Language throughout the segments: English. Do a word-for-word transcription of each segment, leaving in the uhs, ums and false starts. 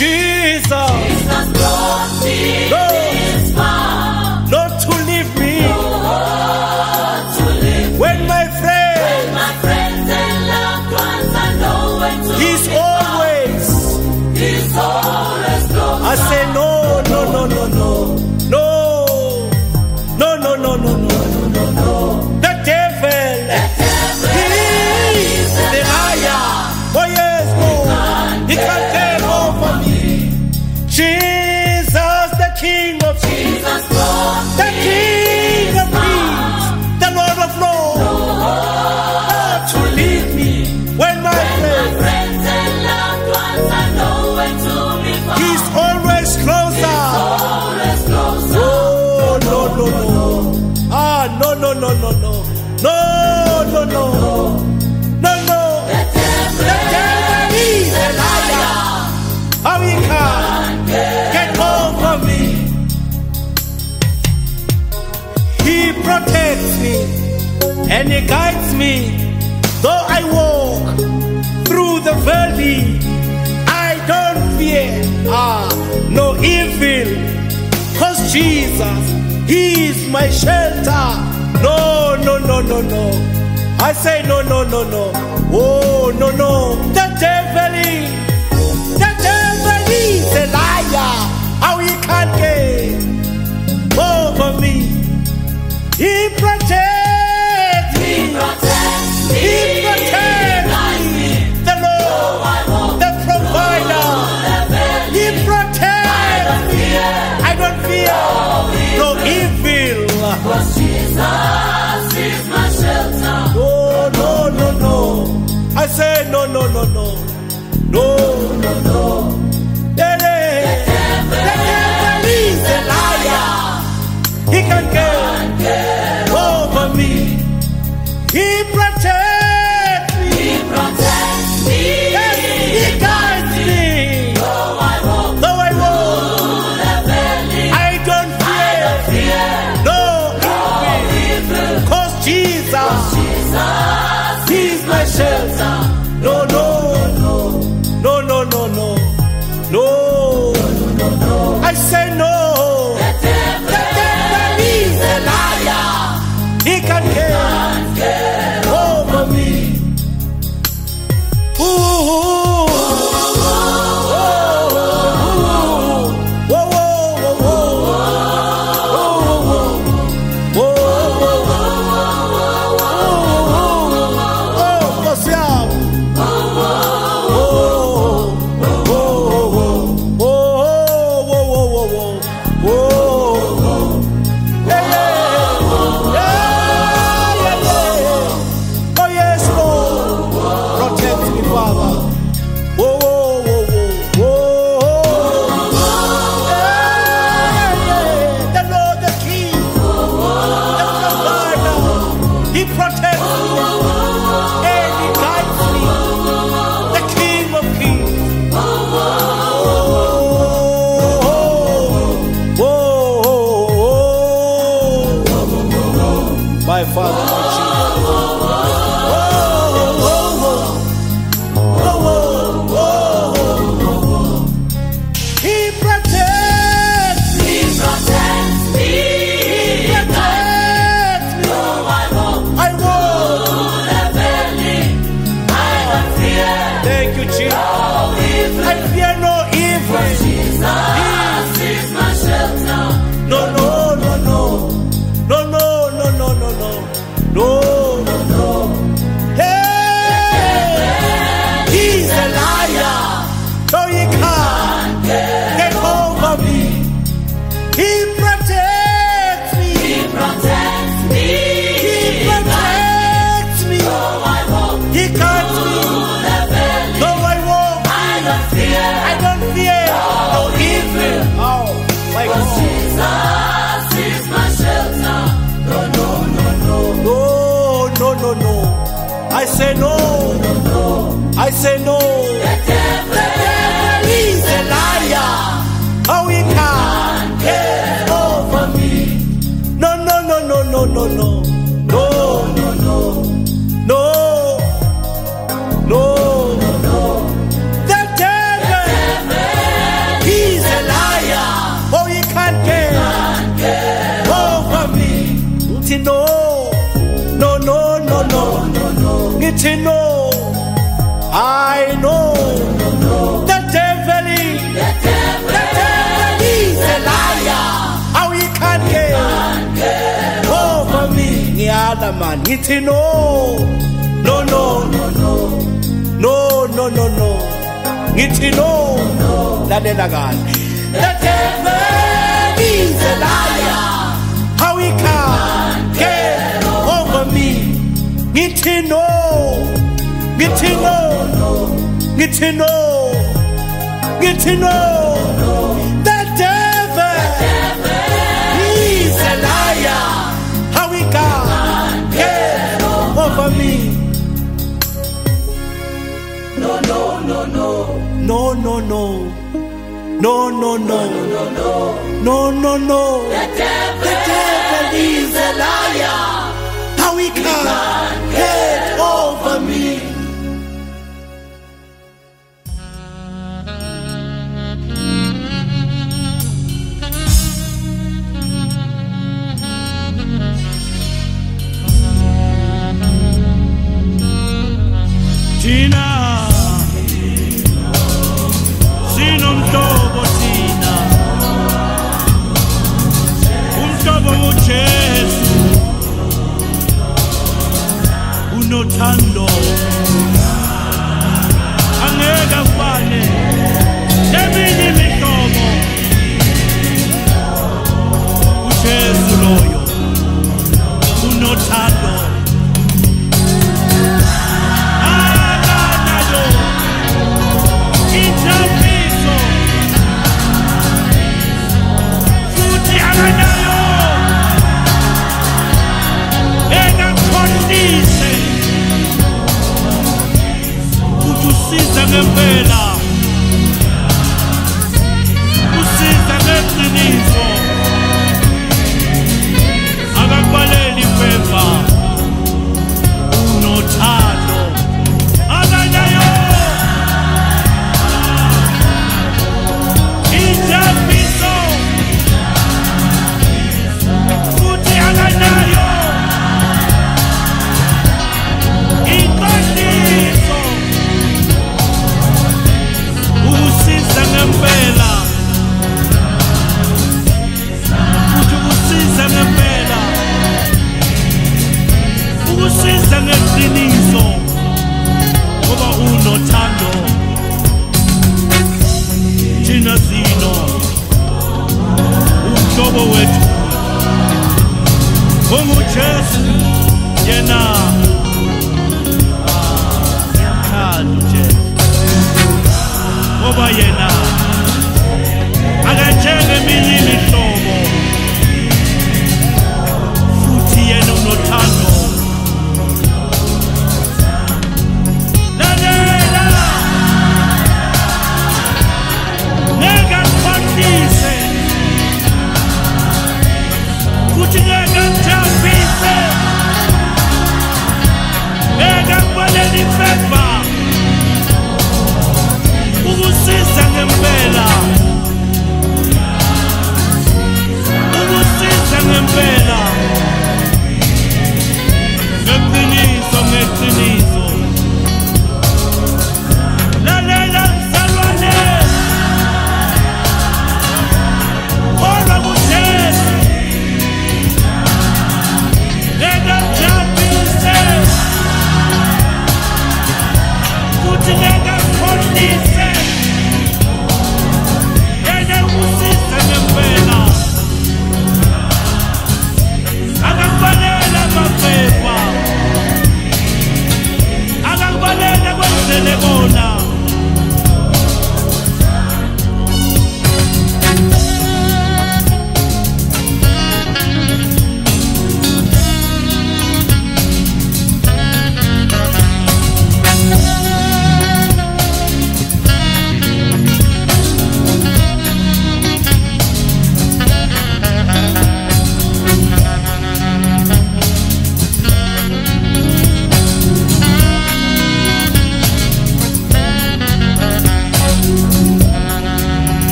Jesus, Jesus brought me No. this far. not to leave me Oh, to live when my friend, when my friends and loved ones are nowhere to He's be found. always. He's always close. I say no, no, no, no, no, no, no, no, no, no, no, no, no. The devil, he is the liar. Oh yes, no, he can't take over me. Jesus, the King of Kings, Jesus brought the King of Kings, the Lord of Lords, not to leave me when my my friend, friends and loved ones are nowhere to be found. He's always closer. always closer. Oh, no, no, no. Ah, no, no, no, no, no. No, no, no. No, no. The devil The devil is a liar. How he can get over me. He protects me and he guides me. Though I walk through the valley, I don't fear ah, no evil. Cause Jesus, He is my shelter. No, no, no, no, no. I say no, no, no, no. Oh, no, no. The devil is, the devil is a liar. How he can't get over me. He protects me. He protects me. He protects Guides me. me. The Lord, I won't the provider. He protects me. I don't fear no evil. Cause Jesus is my shelter. No, no, no, no. I say no, no, no, no. No, no, no. The devil is a liar. He can get over me. He protects me. He protects me. Yes, he guides me. Though I walk Though I walk, through the valley, I don't I don't fear fear no no evil. evil. Cause Jesus, Jesus He's my shelter. No, no, no, no, no, no, no, no. I say no. The devil The devil is a liar. He can get over me. Ooh, ooh, ooh, ooh, ooh, ooh, oh, possiamo. Oh, oh, oh, oh, oh, oh, oh, oh. Yeah, yeah. Yeah, yeah, yeah. Oh, yes, Lord. Protect me, Father. Oh, oh, oh, oh, oh, oh. Yeah, yeah. The Lord, the King, the provider. He protects me and he guides me. The King of Kings. Oh, oh, oh, oh. My Father, my Jesus. Oh, oh, oh, oh, oh, oh. He protects me. He protects me. He protects me. Though I walk I walk. through the valley, I don't fear Thank you, Jesus. no evil. I fear no evil. Jesus is my shelter. No, no, no, no. No, no, no, no, no, no. No, no, no. Hey! He's a liar. No, he can't get over me. He protects me. He protects me. He protects me. Though I walk He guides me. through the valley, Though I walk, I don't fear I don't fear no evil. Oh, my God. Jesus is my shelter. No, no, no, no. No, no, no, no. I say no. I say no. The devil The devil is a liar. How he can get over me? No, no, no, no, no, no, no, no, no, no, no, no, no. The devil ngithi no no no no no ngithi no I know the devil is the devil is a liar. How he can't get over me. Ngiyala man ngithi no no no no no no no no ngithi no lalela kahle. The devil is a liar. How he can't get over me. Ngithi no ngithi no ngithi no ngithi no. The devil is a liar. How he can't get over me. No no no no no no no no no no no no no. The devil is a liar. How he can't get over me. Tina sinomhlobo thina umhlobo uJesu unothando angeke afane neminye imihlobo uJesu loyo unothando usiza ngempela usiza ngeqiniso akakubaleli impemba unothando akanayo injabuliso futhi akanayo iqiniso usiza ngempela futhi usiza ngempela ukusiza ngeqiniso ngoba unothando thina sino umhlobo wethu onguJesu yena yakhanda uJesu ngoba yena akatshenge eminye imihlobo futhi yena unothando. Lalela ngeke akukhohlise futhi ngeke akujabulise ngeke akubalele impemba ukusiza ngempela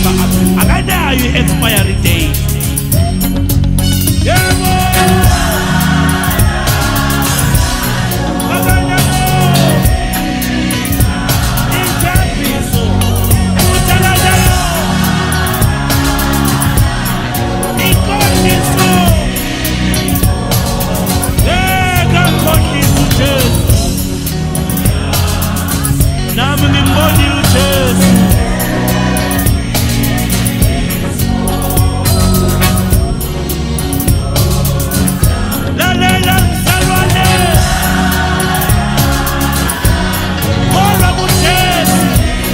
amaphepha akanayo i-expiry date. Yebo! Nami ngimboni uJesu. Lalela msalwane, kholwa kuJesu,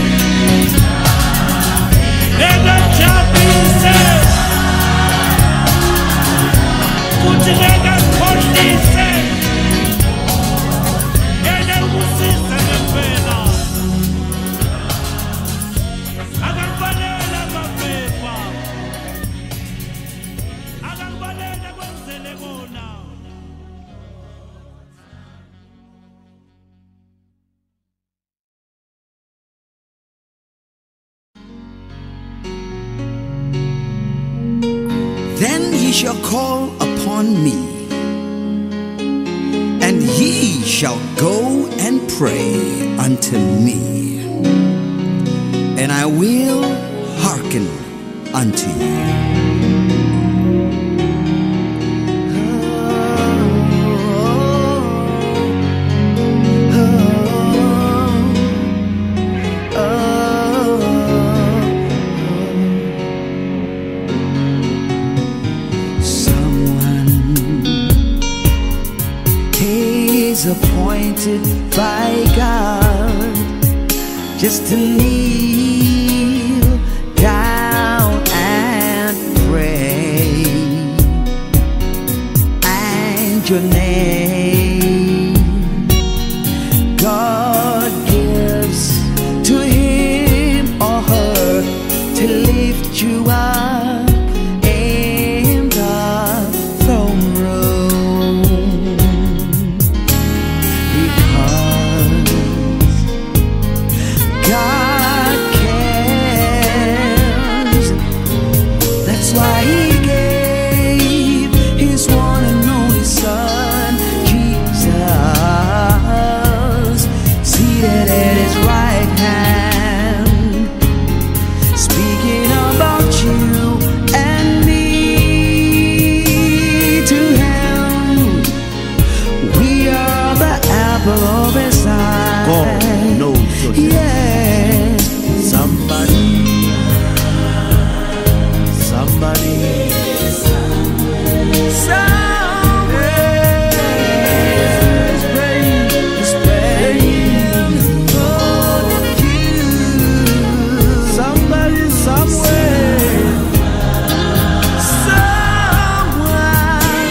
ngekajabulise, futhi ngekakhohlise, yena ukusisa ngempela. Akakubalele amaphepha, akakubalele kwenzele kona. Then ye shall call upon me, and ye shall go and pray unto me, and I will hearken unto you. Appointed by God just to kneel down and pray, and your name God gives to him or her to lift you up in the throne room. God cares. That's why he gave his one and only son, Jesus, seated at his right hand, speaking about you and me to him. We are the apple of his eye. God knows your name. Yeah. Somebody, somebody, Somewhere is praying, is praying for you. somebody, somewhere. Someone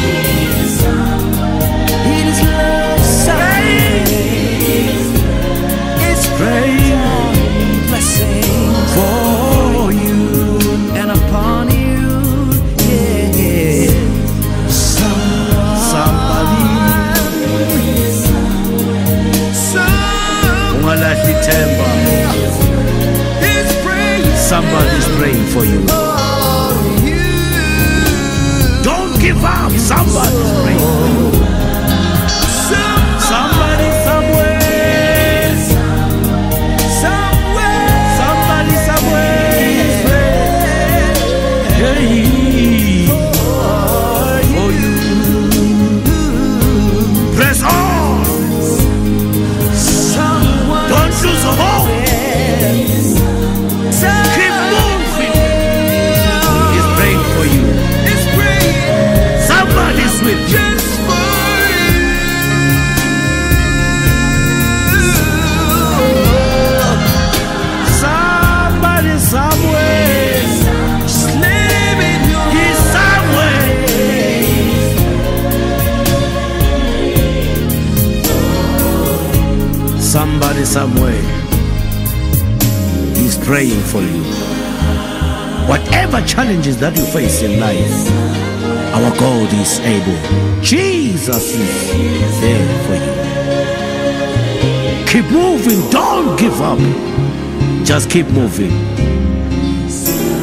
in his love, somewhere is praying blessings for you and upon you. Yeah. Somebody, ungalahli ithemba. He's praying Somebody's praying for you. for you. Don't give up. Somebody's praying for you. Somebody, somewhere. Somewhere, Somebody, somewhere is praying. Hey, for you. Press on. someone, Don't lose hope. Keep moving. He's praying for you. is praying Somebody's with you. just for you. Somebody, somewhere. Just live in your He's somewhere. Somebody, somewhere. He's praying for you. Whatever challenges that you face in life, our God is able. Jesus is there for you. Keep moving. Don't give up. Just keep moving.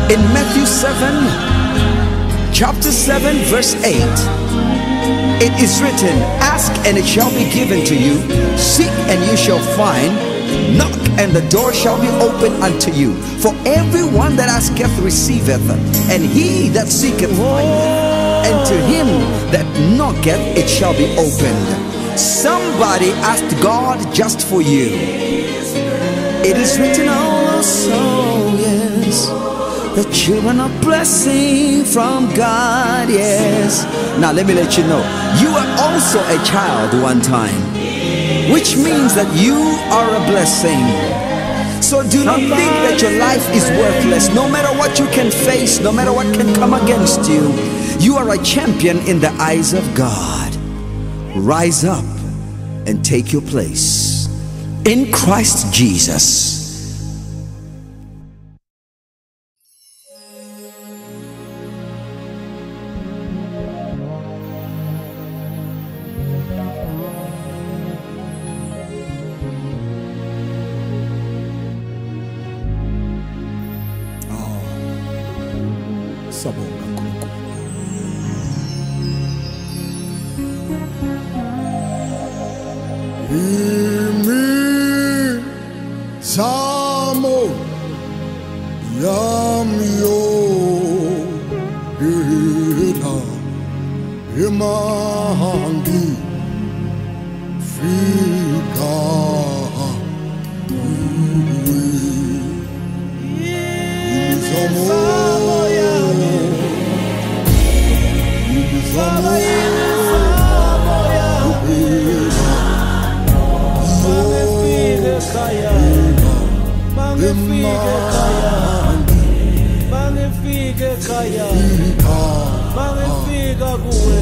In Matthew seven, chapter seven, verse eight, it is written, ask and it shall be given to you, seek and you shall find, knock and the door shall be opened unto you. For everyone that asketh receiveth, and he that seeketh findeth, and to him that knocketh it shall be opened. Somebody asked God just for you. It is written also, yes, the children are blessing from God, yes. Now let me let you know, you are also a child one time, which means that you are a blessing. So do not think that your life is worthless. No matter what you can face, no matter what can come against you, you are a champion in the eyes of God. Rise up and take your place in Christ Jesus. Sabonga Nkulunkulu. Imizamo yami yohela emangi fika kuwe. Imizamo yami, imizamo Mangifike kaya, mangifika kuwe.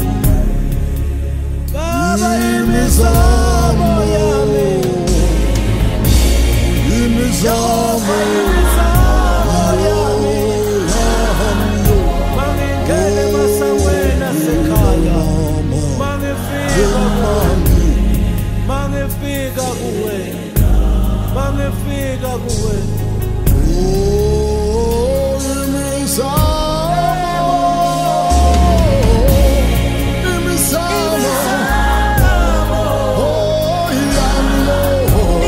Baba imizamo yami, Imizamo yami, mangingene masangwena sekhaya. Mangifika kuwe, mangifika kuwe, mangifika kuwe. Oh, imizamo, imizamo, oh, yami, oh,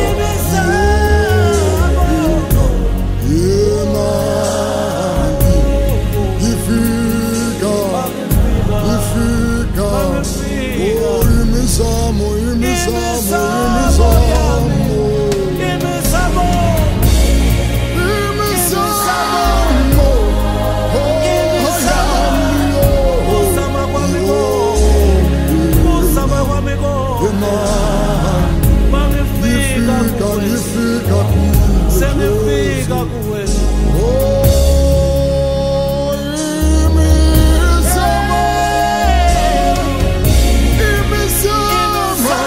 imani, ifika, ifika, oh, imizamo, imizamo, imizamo. Semifika kuwe. Oh, imizamo, imizamo,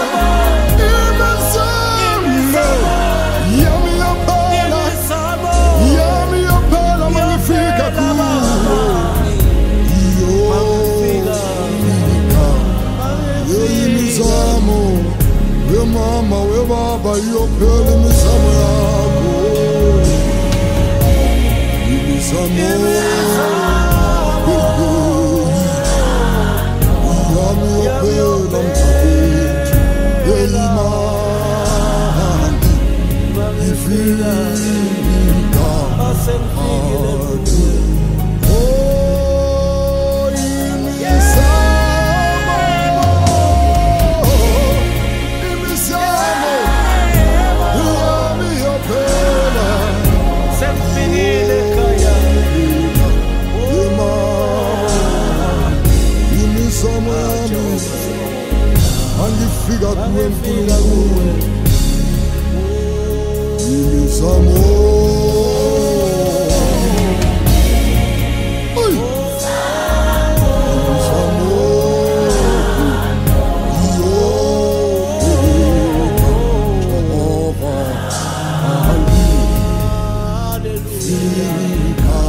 imizamo, yami yaphela, yami yaphela, mangifika kuwe. Yo, imizamo, we mama, we baba, iyophela imizamo yakho. Imizamo, yami yaphela mfowethu, imani ifika hadu. Oh, imizamo, imizamo, yami yaphela. Semfikile kaya. Imizamo yami angifika kuwe Nkulunkulu. Imizamo, Ay! Imizamo, yo, Jehovah, hallelujah.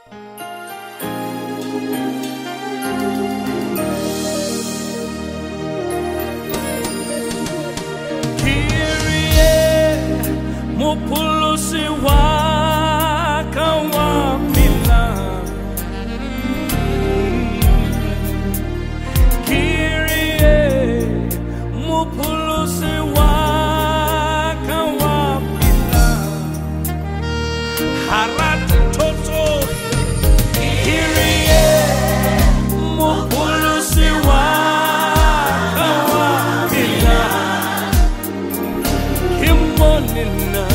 Mupulusi waka wapila Kyrie Mupulusi waka wapila Harat toto Kyrie Mupulusi waka wapila Kimonina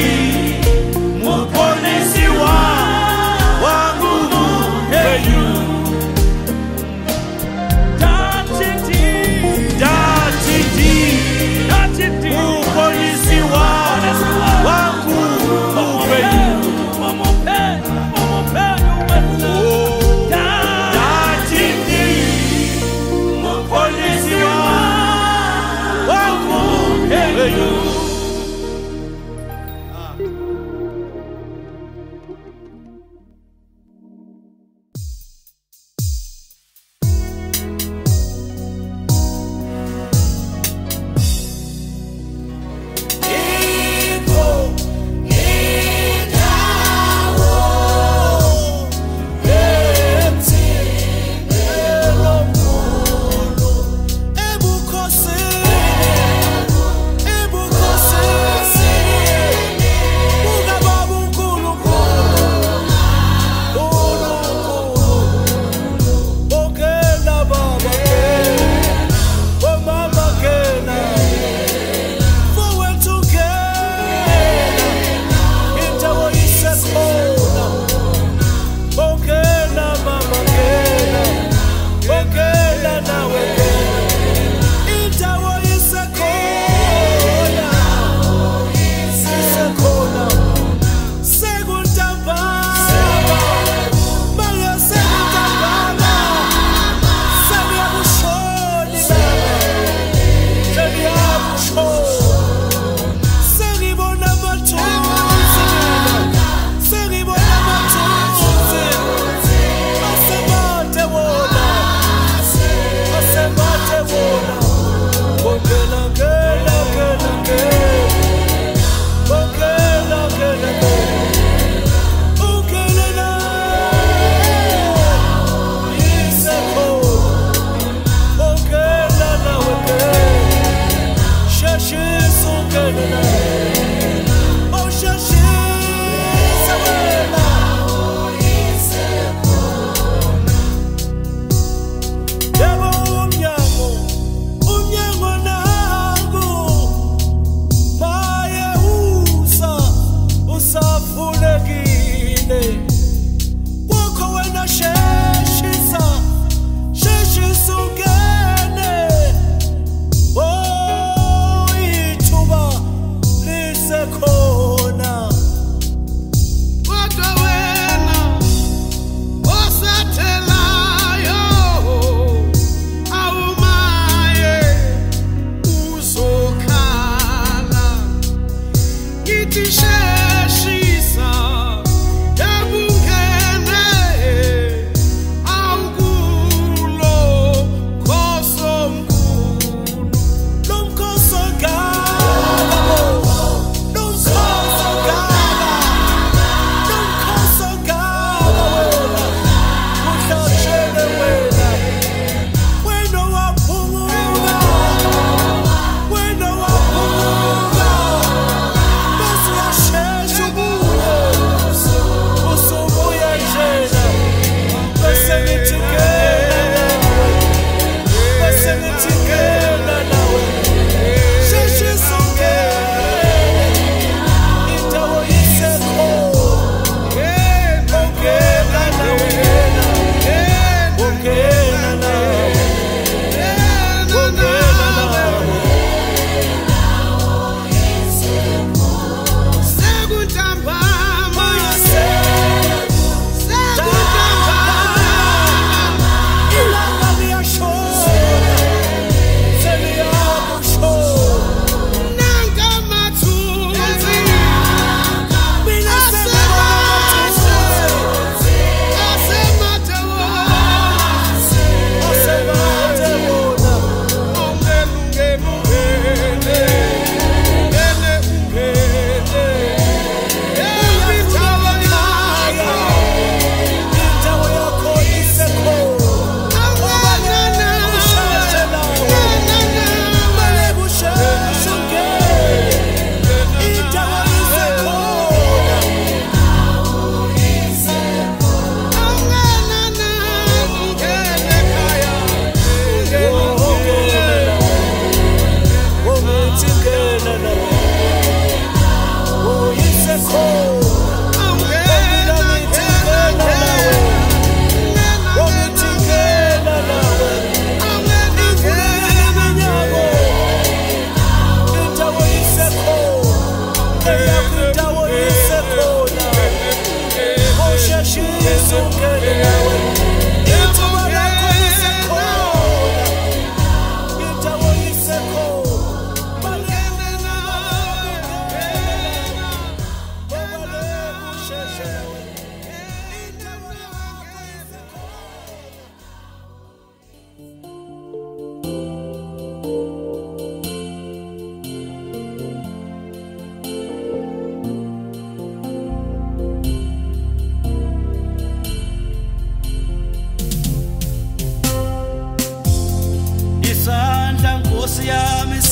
You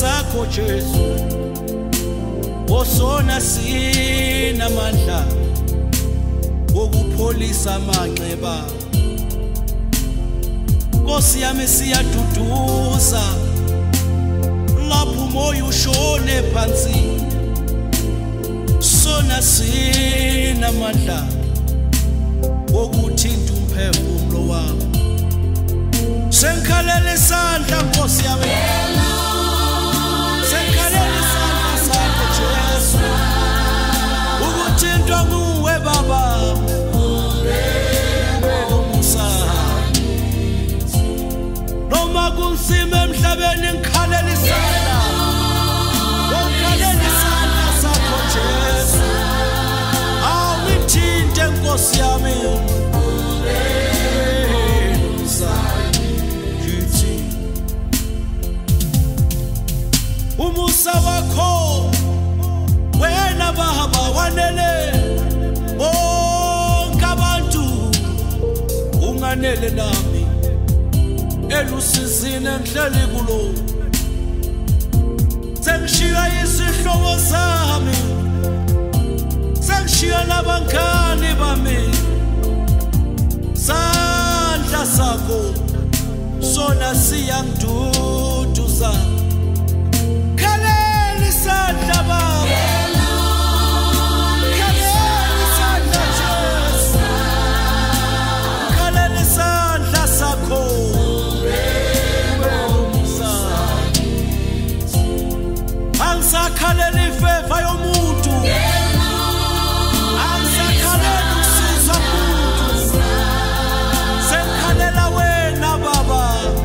sakho Jesu osona sinamandla ukupholisa amanxeba Nkosi yami siyaduduza lapho umoya ushone phansi sona sinamandla ukuthinta umphefumulo wami Senkhalela isandla Nkosi yami Senkhalela isandla sakho Jesu ukuthintwa nguwe baba umusa noma kunsima emhlabeni ngikhalela isandla ngikhalela isandla sakho Jesu awithinte Nkosi yami umusa wakho wena baba wanele bonke abantu unganele nami elusizini enhleli kulo sengishiya isihlobo sami sengishiya nabangani bami sandla sakho sona siyangiduduza khalela isandla baba khalela isandla Jesu khalela isandla sakho angisakhalela ifeva yomuntu angisakhalela usizo muntu sengikhalela wena baba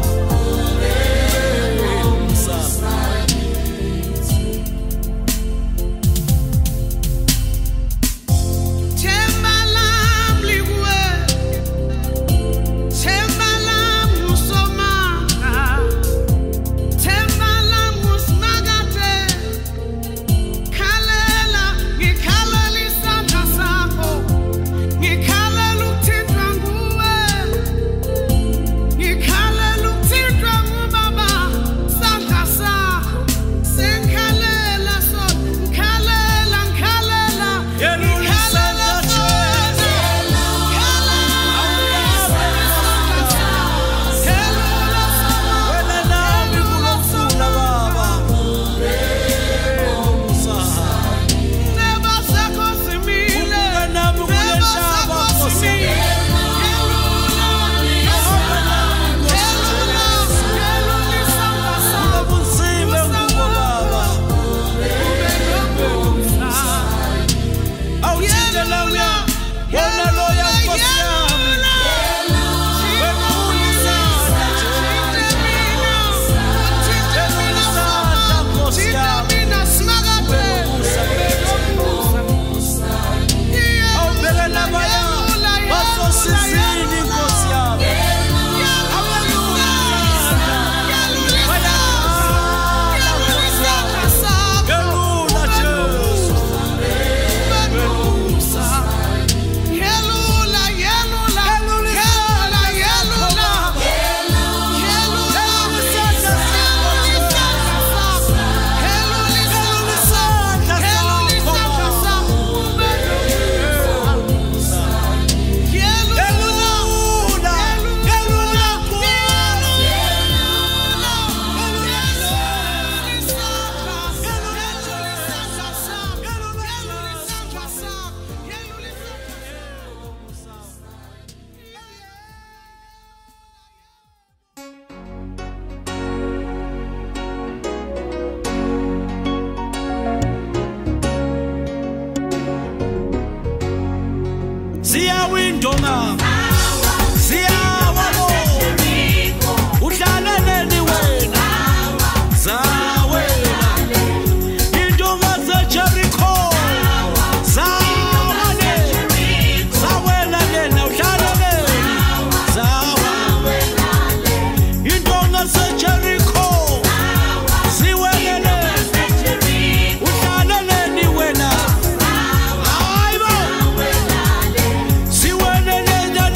Siyawindonga siyawalo udlaleleni wena zawela indonga zeJericho zawale zawela lena udlaleleni zawela indonga zeJericho ziwelele udlaleleni wena siwelele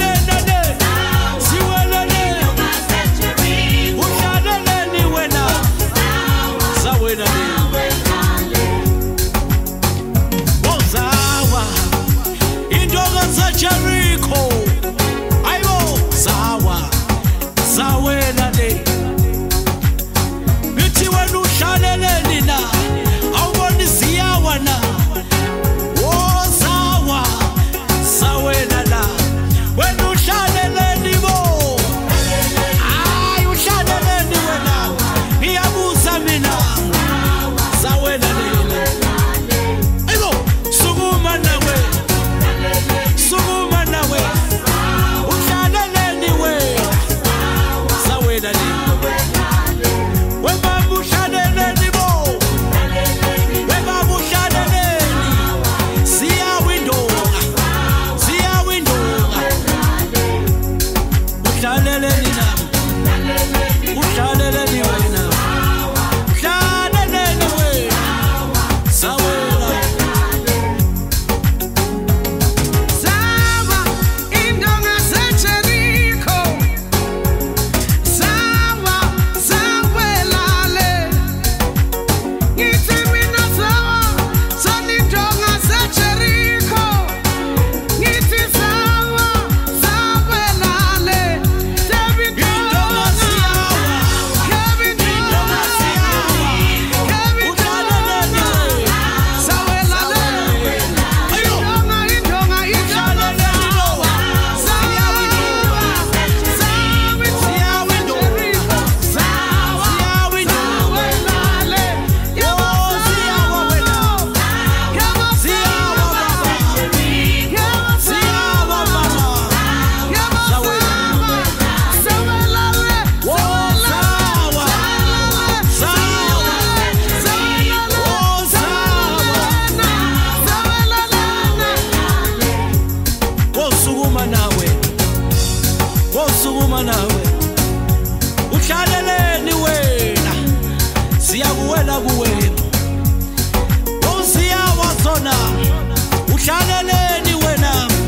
siyakhuluma nawe uhlaleleni wena siyakuwela kuwena usiyawa zona uhlaleleni wena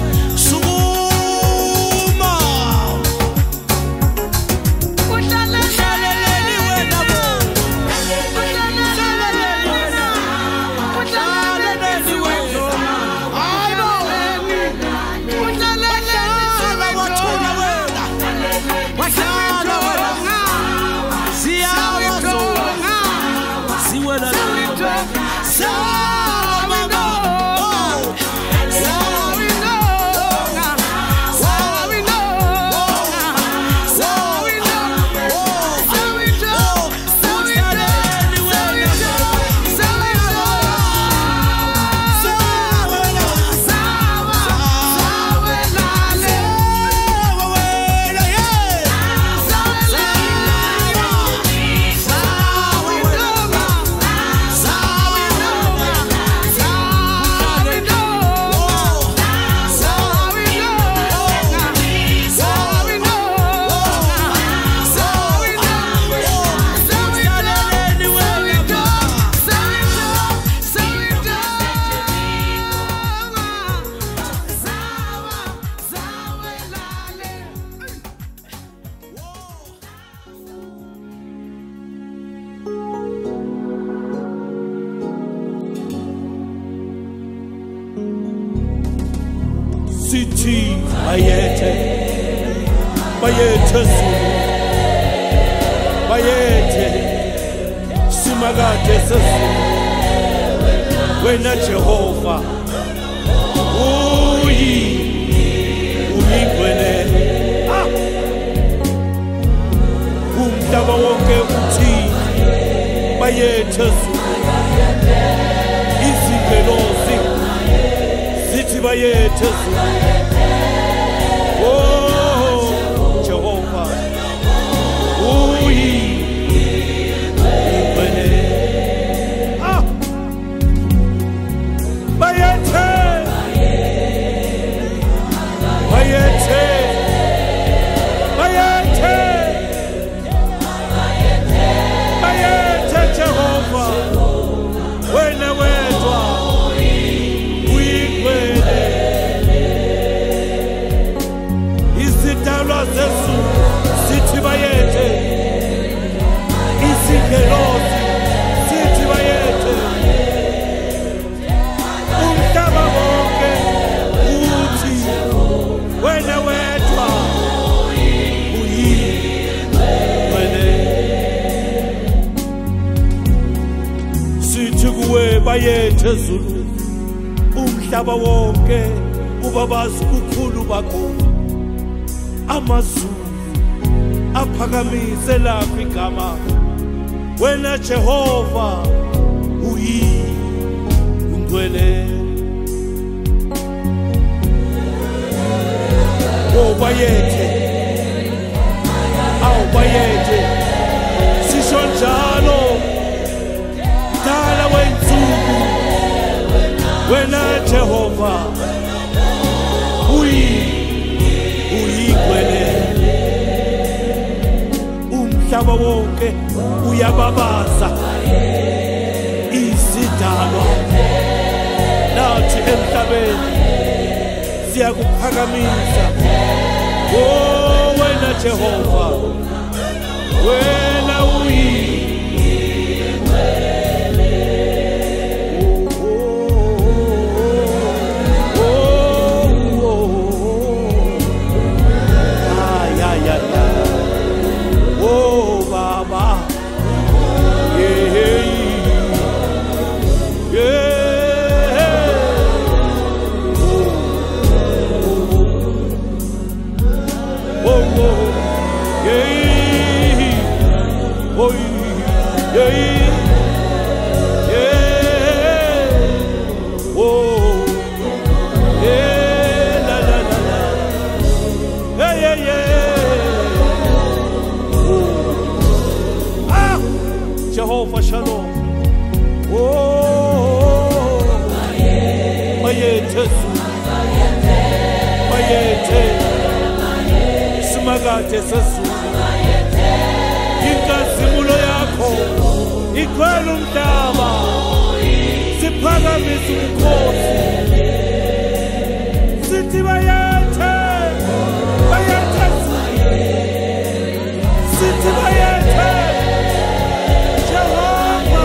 sukuma uhlaleleni wena bo uhlaleleni wena uhlaleleni wena hayibo uhlaleleni wathula wena wahlala wena siyawa zona siwela Sithi bayethe bayethe Zulu bayethe simakade sezulu wena Jehova uyi uyingwele umhlaba wonke uthi bayethe Zulu izingelosi zithi bayethe Zulu oh Jehova uyi ingwele ah bayethe bayethe bayethe bayethe Jehova wena wedwa uyingwele izidalwa zezulu sithi bayethe izingelosi sithi bayethe umhlaba wonke uthi wena wedwa uyingwele sithi kuwe bayethe Zulu umhlaba wonke ubabazi ukhulu bakho amazulu aphakamise lakho igama wena Jehova uyingwele oh bayethe awu bayethe sisho njalo dala wensuku wena Jehova uyi uyingwele umhlaba wonke uyababaza izidalwa nathi emhlabeni siyakuphakamisa oh wena Jehova wena uyi Jehovah Shalom. Oh, bayethe, bayethe, ephakade sesulu inkazimulo yakho igcwele umhlaba siphakamise umkhosi sithi bayethe bayethe sithi bayethe Jehova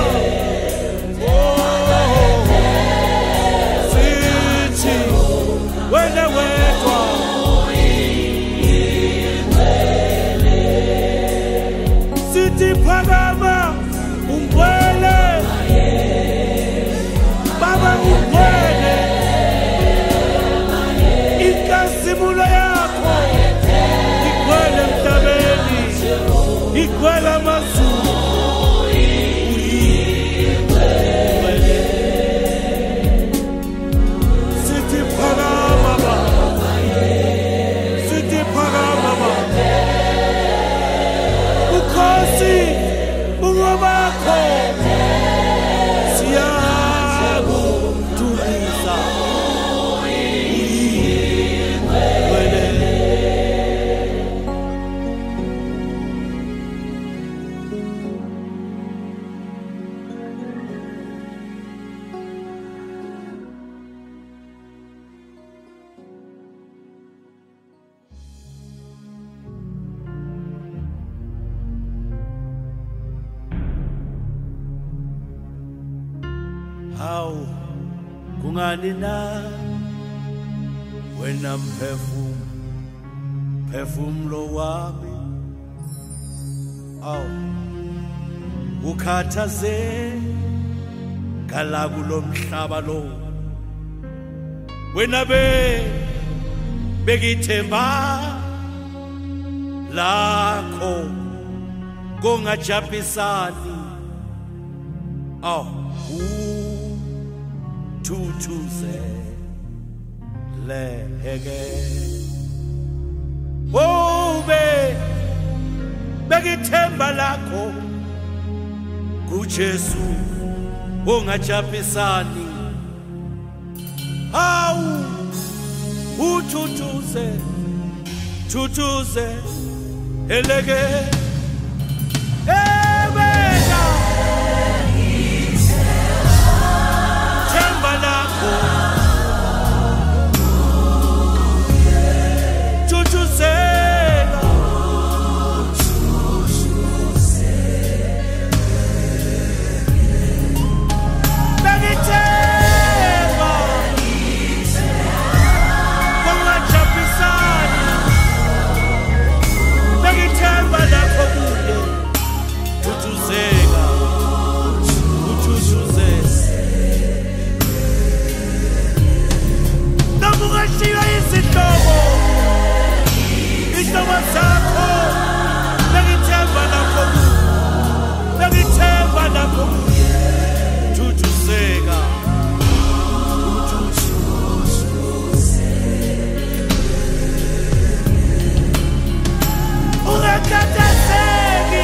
oh sithi wena wedwa sithi phakama ungcwele Baba ungcwele inkazimulo yakho igcwele emhlabeni igcwele amazulu uyigcwele sithi phakama Baba sithi phakama Baba ukhosi ungobakho siyakudumisa uyigcwele Hawu kungani na wena mphefumulo mphefumulo wami aw ukhathaze ngala kulomhlaba lo wena be bekithemba lakho kongajapisani aw Tutuze lege oh be bekithemba lakho kuJesu ungajapisani awu ututuze tutuze elege ebena Tutuzela Benitema Kongajapisani Benitema lakho kude Tutuzela Ungashiya izihlobo Izihlobo zakho Bekithemba lakho Bekithemba lakho Tuthuzeka Ungakhathazeki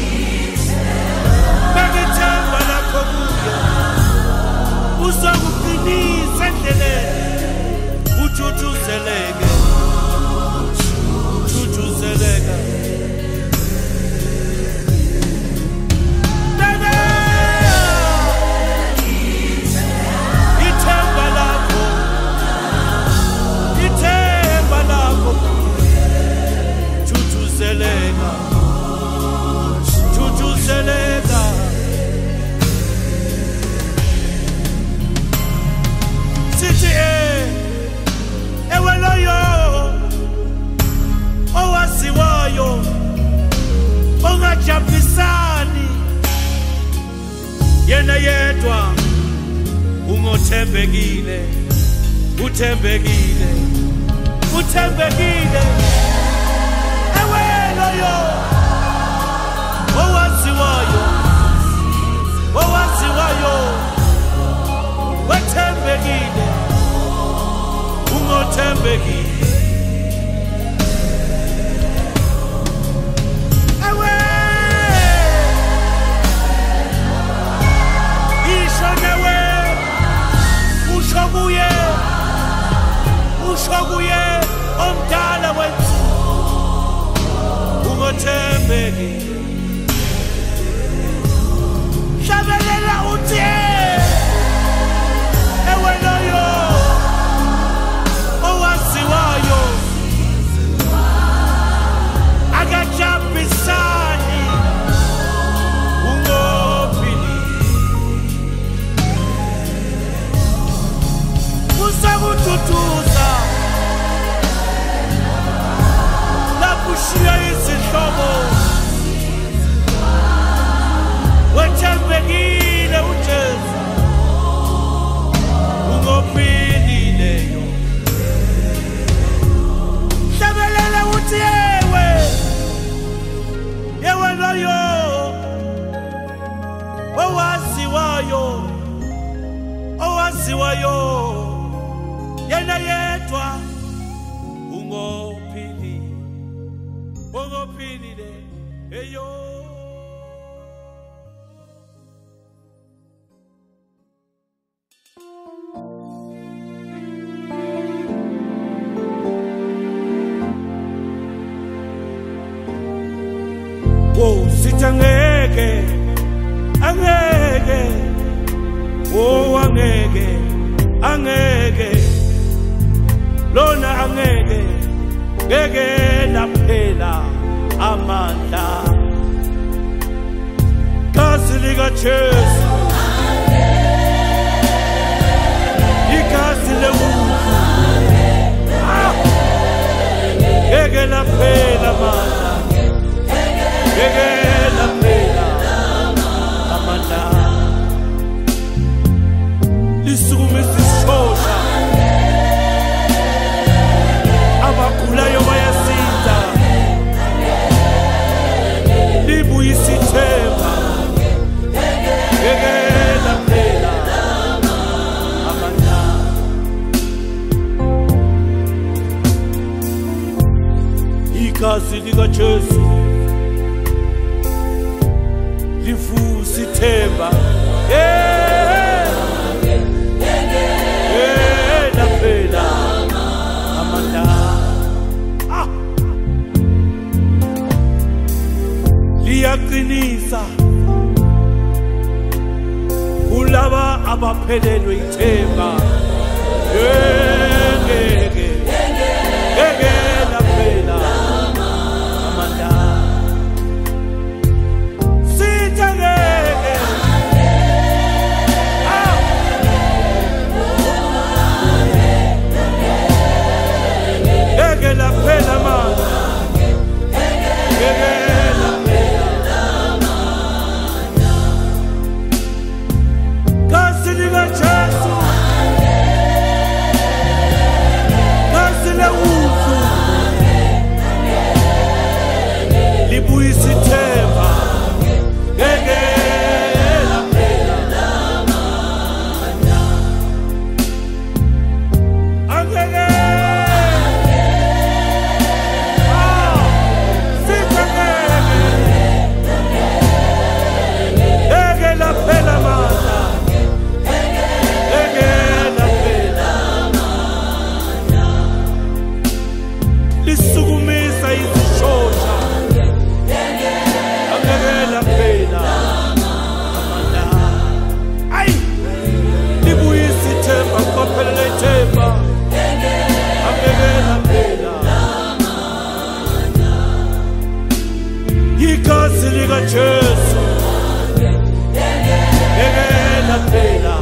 Bekithemba lakho uzokuqinisa endleleni Tutuzeleke Tutuzeleke Nana Ithemba lakho Ithemba lakho Tutuzeleka Tutuzeleka Sithi eh Eweloyo owaziwayo ongajapisani yena yedwa ungothembekile uthembekile uthembekile eweloyo owaziwayo owaziwayo wathembekile ungothembekile ewe isho newe usho kuye usho kuye omdala wethu Shabelela uthi ewe loyo owaziwayo akajapisani ungophili usakuthuthuza lapushiya izihlobo wethembekile uJesu ungophilileyo Shabelela uthi ewe yewe loyo owaziwayo owaziwayo yena yedwa ungophili ungophilile eyo Oh, sitangeke, angeke, oh angeke, angeke, lona angeke, ngeke laphela amandla, kasi lika Jesu, ikasi lemufu, ngeke laphela amandla. Ngekela phela amandla lisukume sishosha abagulayo bayasinda libuyisa ithemba ngekela phela amandla igazi likaJesu livusa ithemba eh eh laphela amandla ah liyaqinisa kulaba abaphelelwe ithemba eh ngeke ngeke laphela amandla la pena mana la pena kasi la Jesu kasi la ufu libuyisa ithemba ngeke la pena angeke lisukumisa izishosha angekela phela amandla ay libuyisa ithemba kophelela ithemba angekela phela igazi likaJesu ngekela phela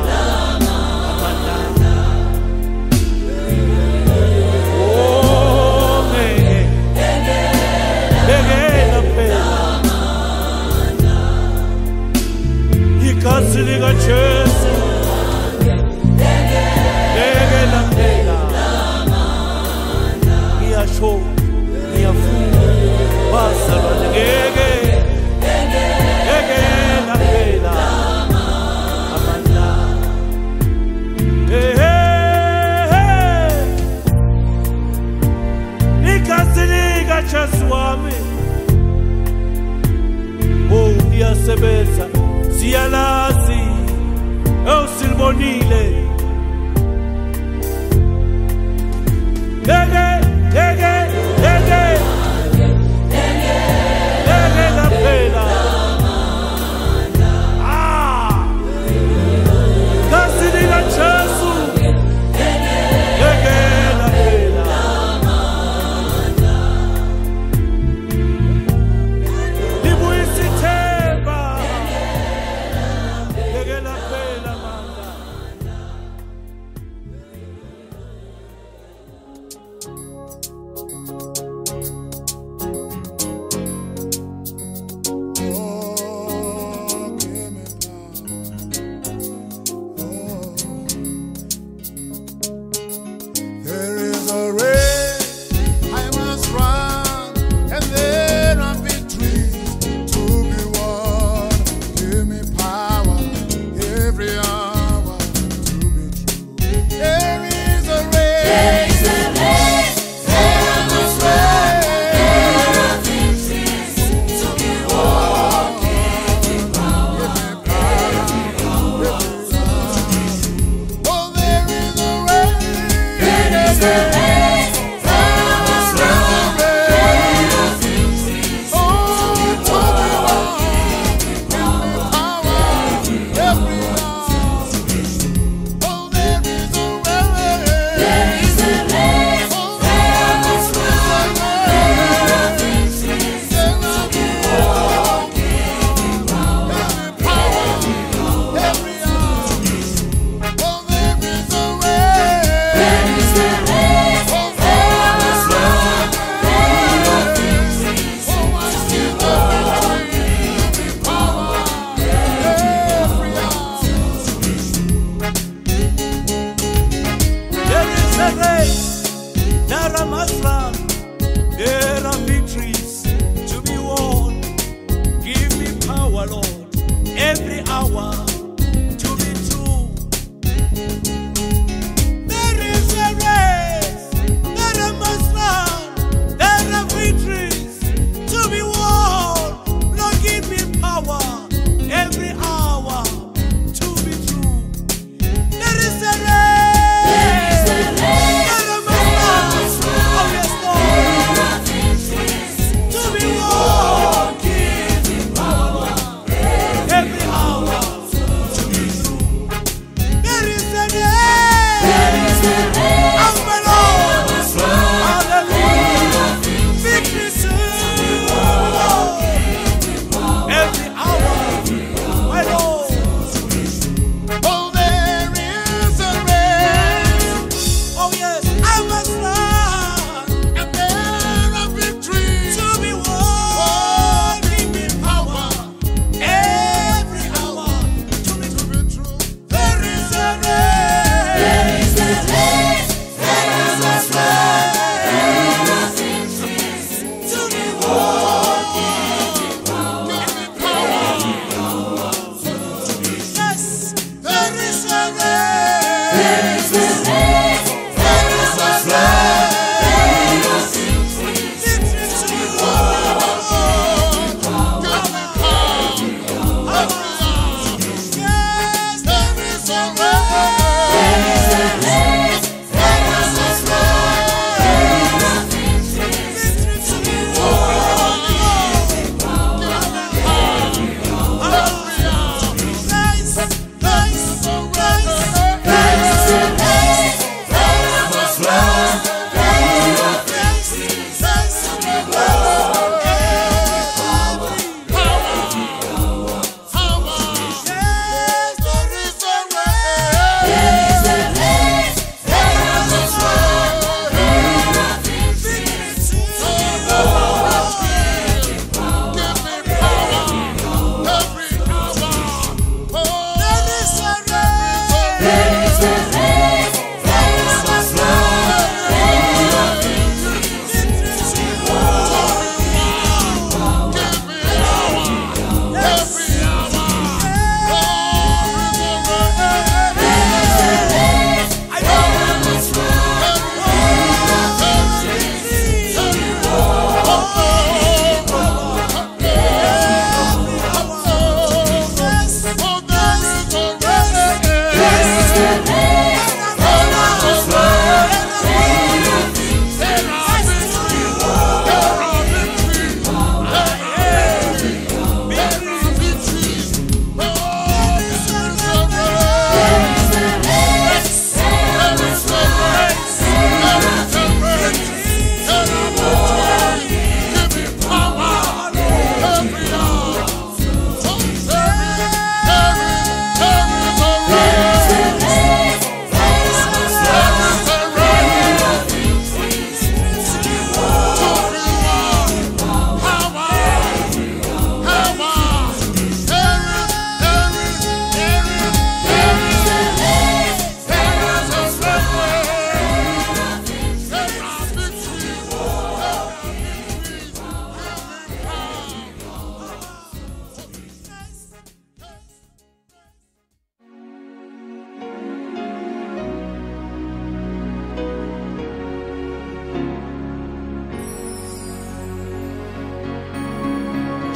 Kasi lika Jesu ngeke laphela ngiyasho ngiyafuna bazalwa ngeke ngeke laphela amandla eh eh ikasi lika Jesu wami oh uyasebenza siyalazi awusilibonile ngeke ngeke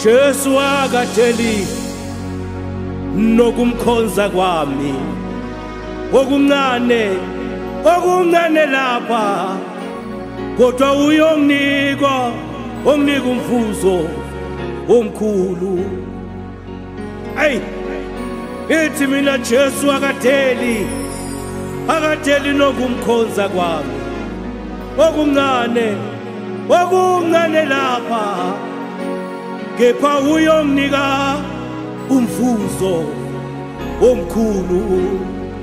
Jesu akadeli nokumkhonza kwami okuncane okuncane lapha kodwa uyonginika onginika umvuzo omkhulu. Hey, ithi mina Jesu akadeli akadeli nokumkhonza kwami okuncane okuncane lapha kepha uyonginika umvuzo omkhulu.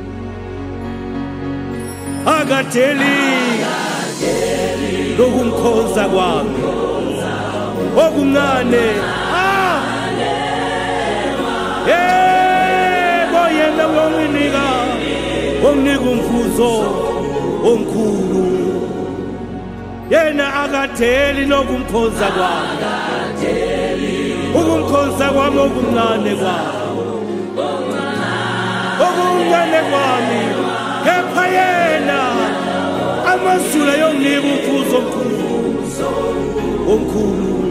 Akadeli nokumkhonza kwami okuncane yebo yena wonginika onginika umvuzo omkhulu. Yena akadeli nokumkhonza kwami ukumkhonza kwami okuncane kwami okuncane kwami kepha yena amazulu ayonginika umvuzo omkhulu omkhulu.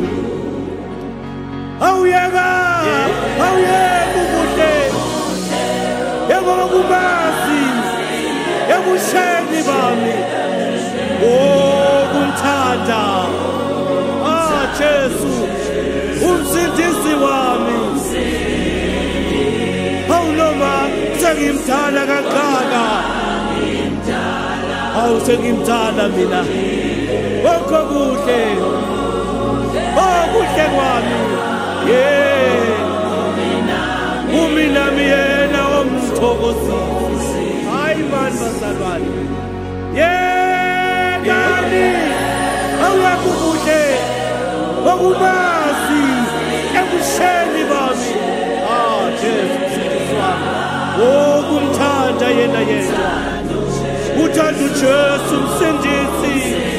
Awuyeka awuyeka ubuhle yebo kubazi ebusheni bami okumthanda ah Jesu umsindisi wami. Awunoma sengimthanda kangaka awu sengimthanda mina konke kuhle okuhle kwami yeah umina mina omthokozisi. Hayi mani bazalwane yeah kani awukuhle okubazi ebusheni bami ah Jesu okumthanda yena yedwa uthanda uJesu umsindisi.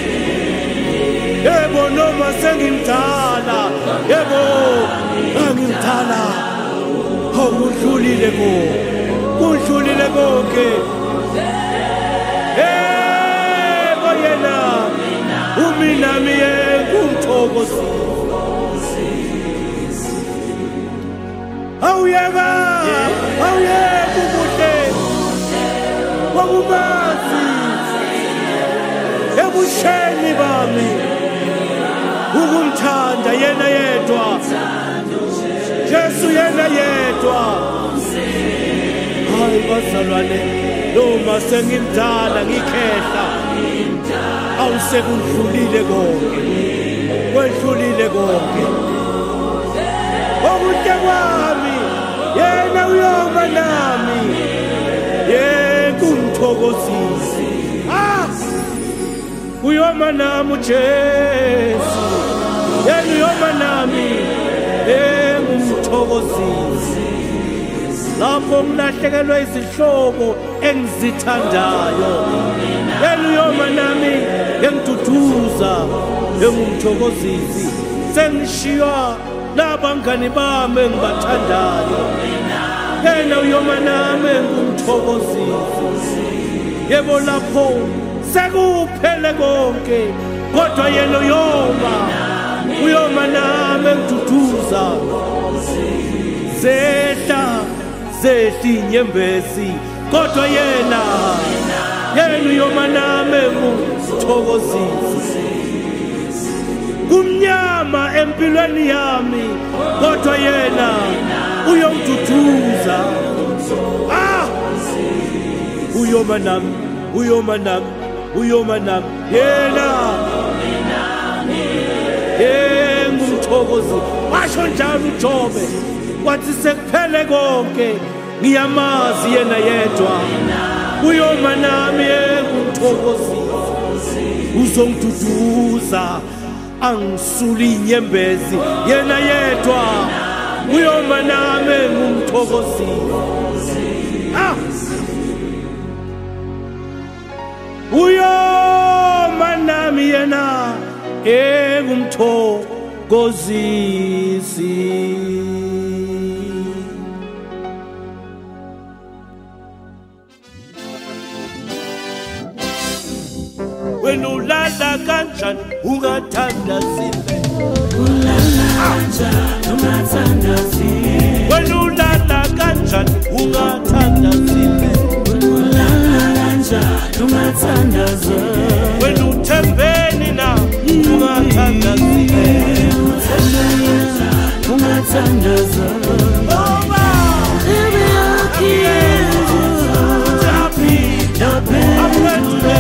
Yebo noma sengimdala yebo angimdala awudlulile ko udlulile konke yebo yena umina miye kumthokozisi. Awuyeka awuyeka ubuhle wakubazi ebusheni bami ukumthanda yena yedwa Jesu yena yedwa. Hayi bazalwane noma sengimdala ngikhehla awusekudlulile konke kwedlulile konke okuhle kwami yena uyoba nami yena kumthokozisi. Ah uyoma nami uJesu yena uyoma nami engumthokozisi. Lapho ngilahlekelwe izihlobo engizithandayo yena uyoma nami engiduduza engumthokozisi. Sengishiywa labangani bami engibathandayo yena uyoma nami engumthokozisi. Yebo lapho sekuphele konke kodwa yena uyoma uyoma nami engiduduza. Zehla zehla inyembezi kodwa yena yena uyoma nami engumthokozisi. Kumnyama empilweni yami kodwa yena uyongiduduza. Ah uyoma nami uyoma nami uyoma nami yena engumthokozisi. Washo njalo uJobe wathi sekuphele konke ngiyamazi yena yedwa uyoma nami engumthokozisi. Uzongiduduza angisuli inyembezi yena yedwa uyoma nami engumthokozisi. Ah uyoma nami yena engumthokozisi. Wena ulala kanjani ungathandazile ulala kanjani ungathandaza ngoba aphendule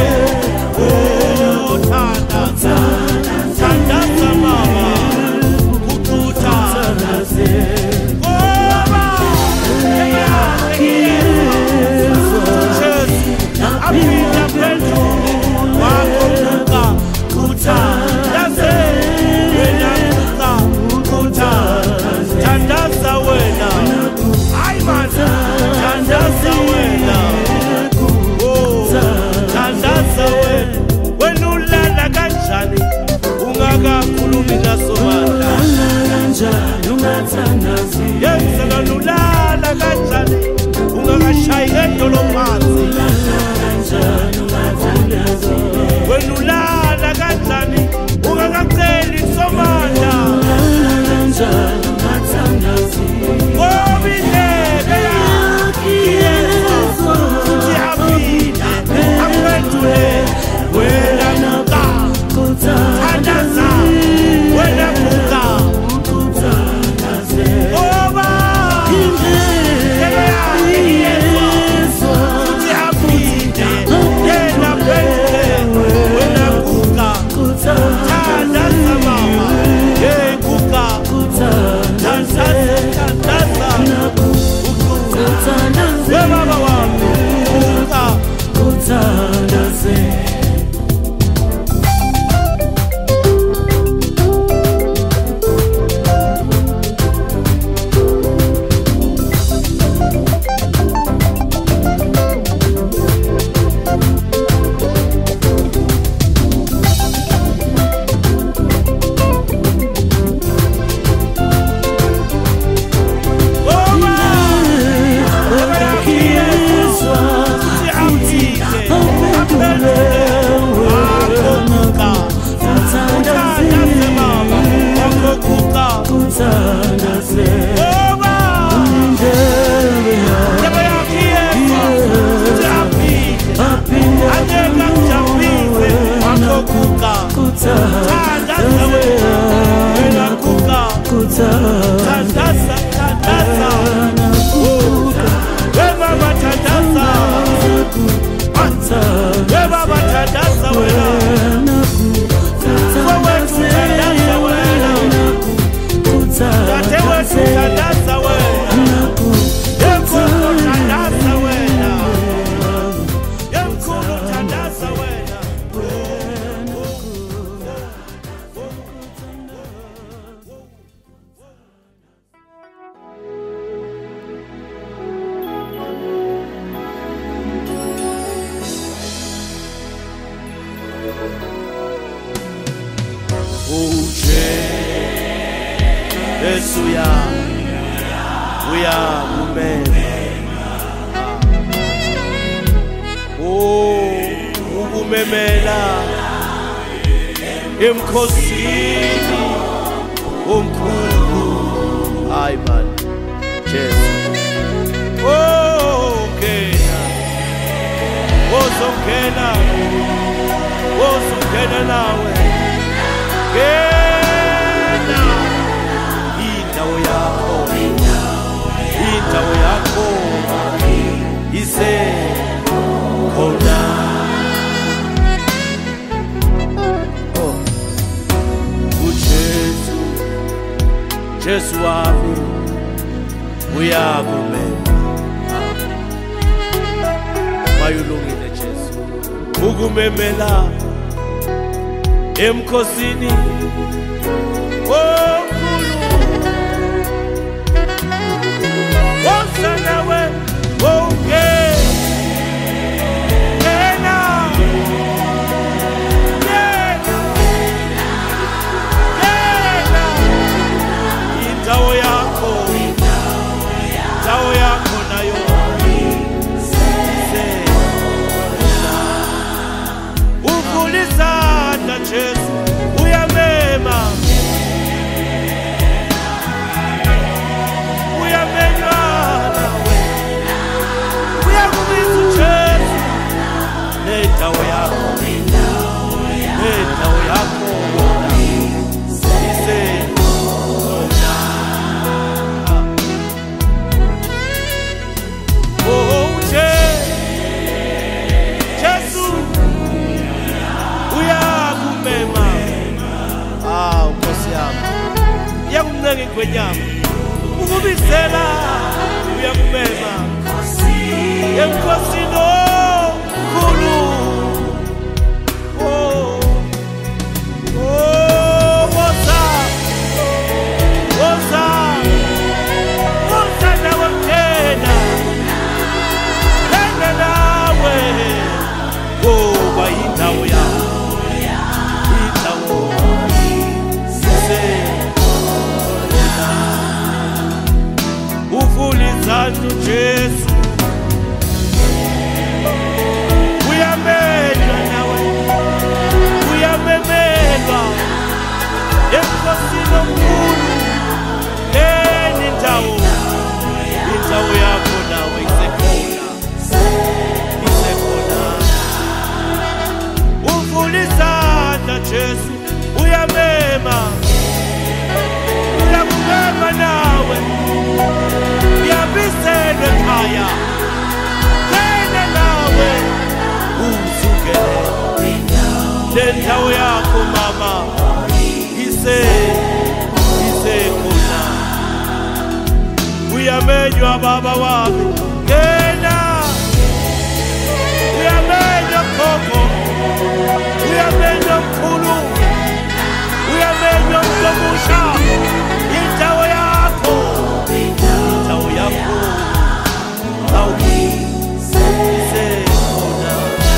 uthandaza thandaza mama kukhuthaze ngoba aphinda phendule wakhuphuka khuthaze wena khuthaze thandaza wena hayi man thandaza wena thandaza wena wena ulala kanjani ungakakhulumi nasobala yenzela ulala kanjani ungakashayi edolo phansi wena ulala kanjani ungakaceli somanda ngoba indlebe yakho siyaphila aphendule wena nuka thandaza wena nuka ngoba indlebe yakho siyaphila yena aphendule wena nuka thandaza mama hey nuka thandaza thandaza we baba wami nuka kuthandaze Jesu wami uyakumema mayulungile Jesu ukumemela emkhosini onkulu wosanawe wonke ena indawo yakho indawo yakho nayo ukulizana Jesu uyamema ngingwenyama ukubisela uyakubema emkhosini omkhulu. Oh oh woza woza woza nawe mthena thena nawe ngoba indawo yakho indawo ufulizantu Jesu uyamenywa nawe uyamemelwa emkhosini omkhulu. Leni ndawo indawo yakho nawe isekhona isekhona. Ufulizantu Jesu uyamema uyakubema nawe yabiselwe ekhaya thena nawe uzungele lendawo yakho mama ise isekhona. Uyamenywa baba wami ngena uyamenywa khokho uyamenywa mkhulu uyamenywa mlomusha indawo yakho indawo yakho awusekhona.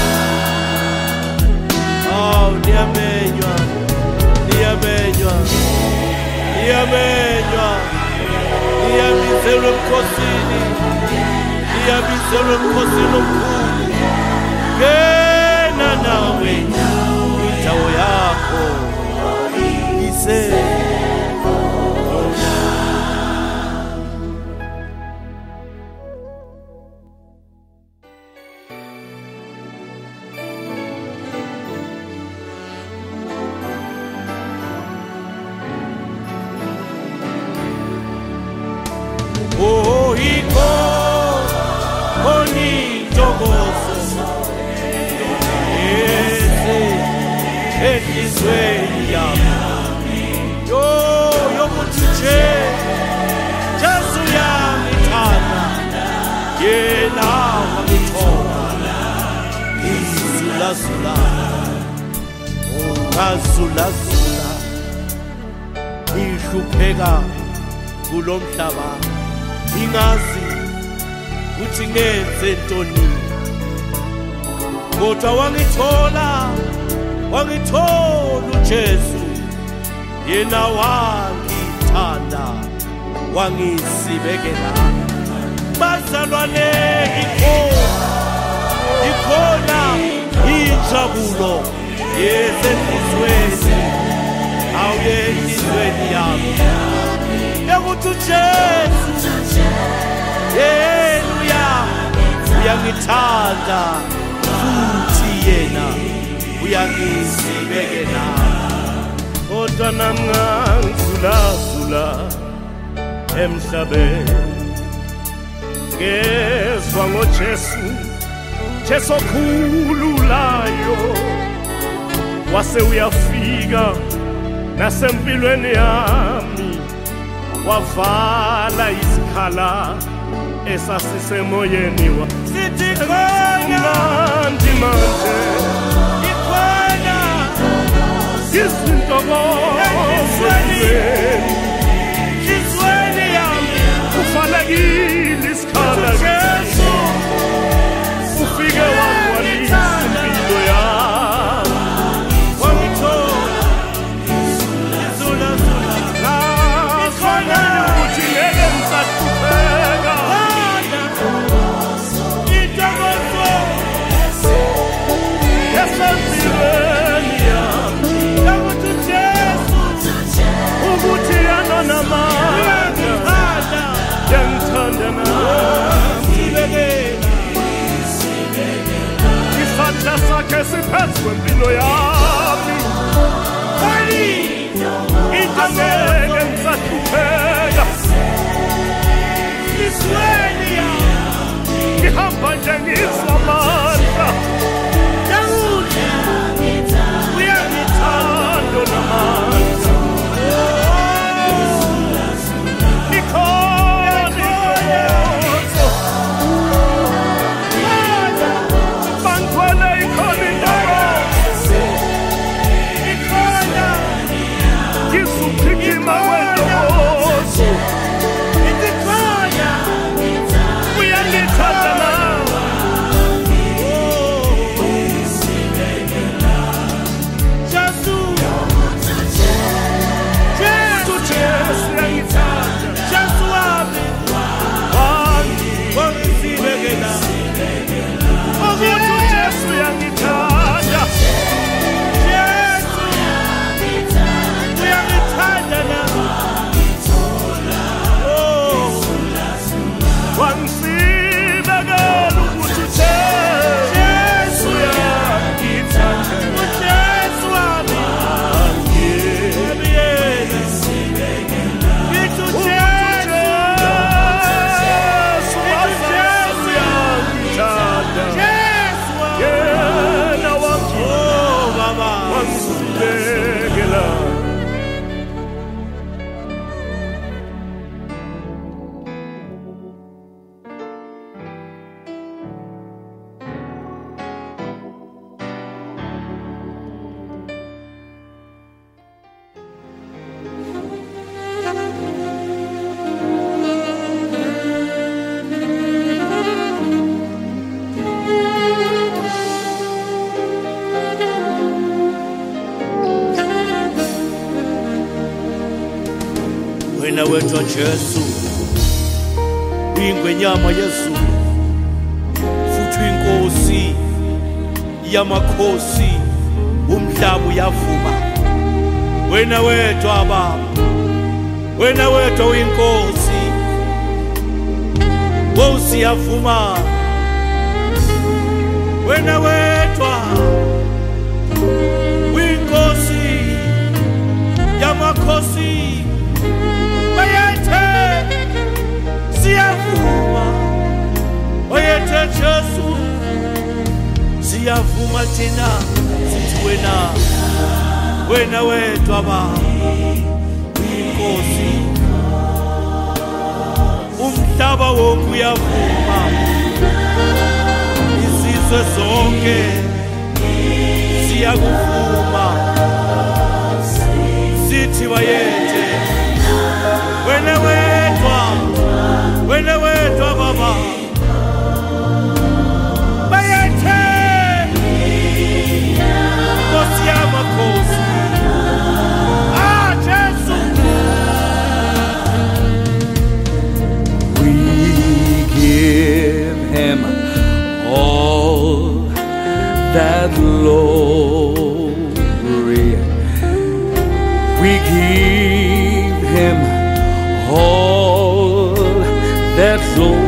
Oh niyamenywa niyamenywa niyamenywa niyabizelwe emkhosini niyabizelwe emkhosini omkhulu. Ngena nawe indawo yakho isekhona. Oh, iko oni togoso ese etizweni yami yo yokuthije Jesu yangithanda yena wangithola izulazula ungazulazula ihlupheka kulomhlaba ingazi uthi ngenze ntoni kodwa wangithola wangithola uJesu yena wangithanda wangisibekela bazalwane ikhona ikhona injabulo yesenhlizweni awuyenhlizweni yami yokuthi uJesu Haleluya uyangithanda futhi yena uyangisibekela kodwa namngangizulazula emhlabeni ngezwa ngoJesu Jesu okhululayo wase uyafika nasempilweni yami wavala isikhala esasisemoyeni wa sithi khona ndimanje ikhona izinto izweni yami kufanele isikhala Jesu ufike wangwalisa impilo yami wangithola izula zula khona ukuthi ngeke ngisahlupheka itagoso yesempilweni yami yokuthi Jesu ukuthi yana namandla yangithanda nami isandla sakhe siphezu kwempilo yami into ngeke ngisahlupheka isweni yami ngihamba nje ngizwa amandla uyangithanda namandla wena wedwa Jesu uyingwenyama yezulu futhi uyinkosi yamakhosi umhlaba uyavuma wena wedwa baba wena wedwa uyinkosi Wosi yavuma wena wedwa uyinkosi yamakhosi bayethe siyavuma bayethe Jesu siyavuma thina sithi wena wena wedwa baba uyinkosi umhlaba wonke uyavuma izizwe zonke siyakuvuma sithi bayethe wena wedwa wena wedwa baba bayethe Nkosi yamakhosi ah Jesu give him all that glory. We give him all that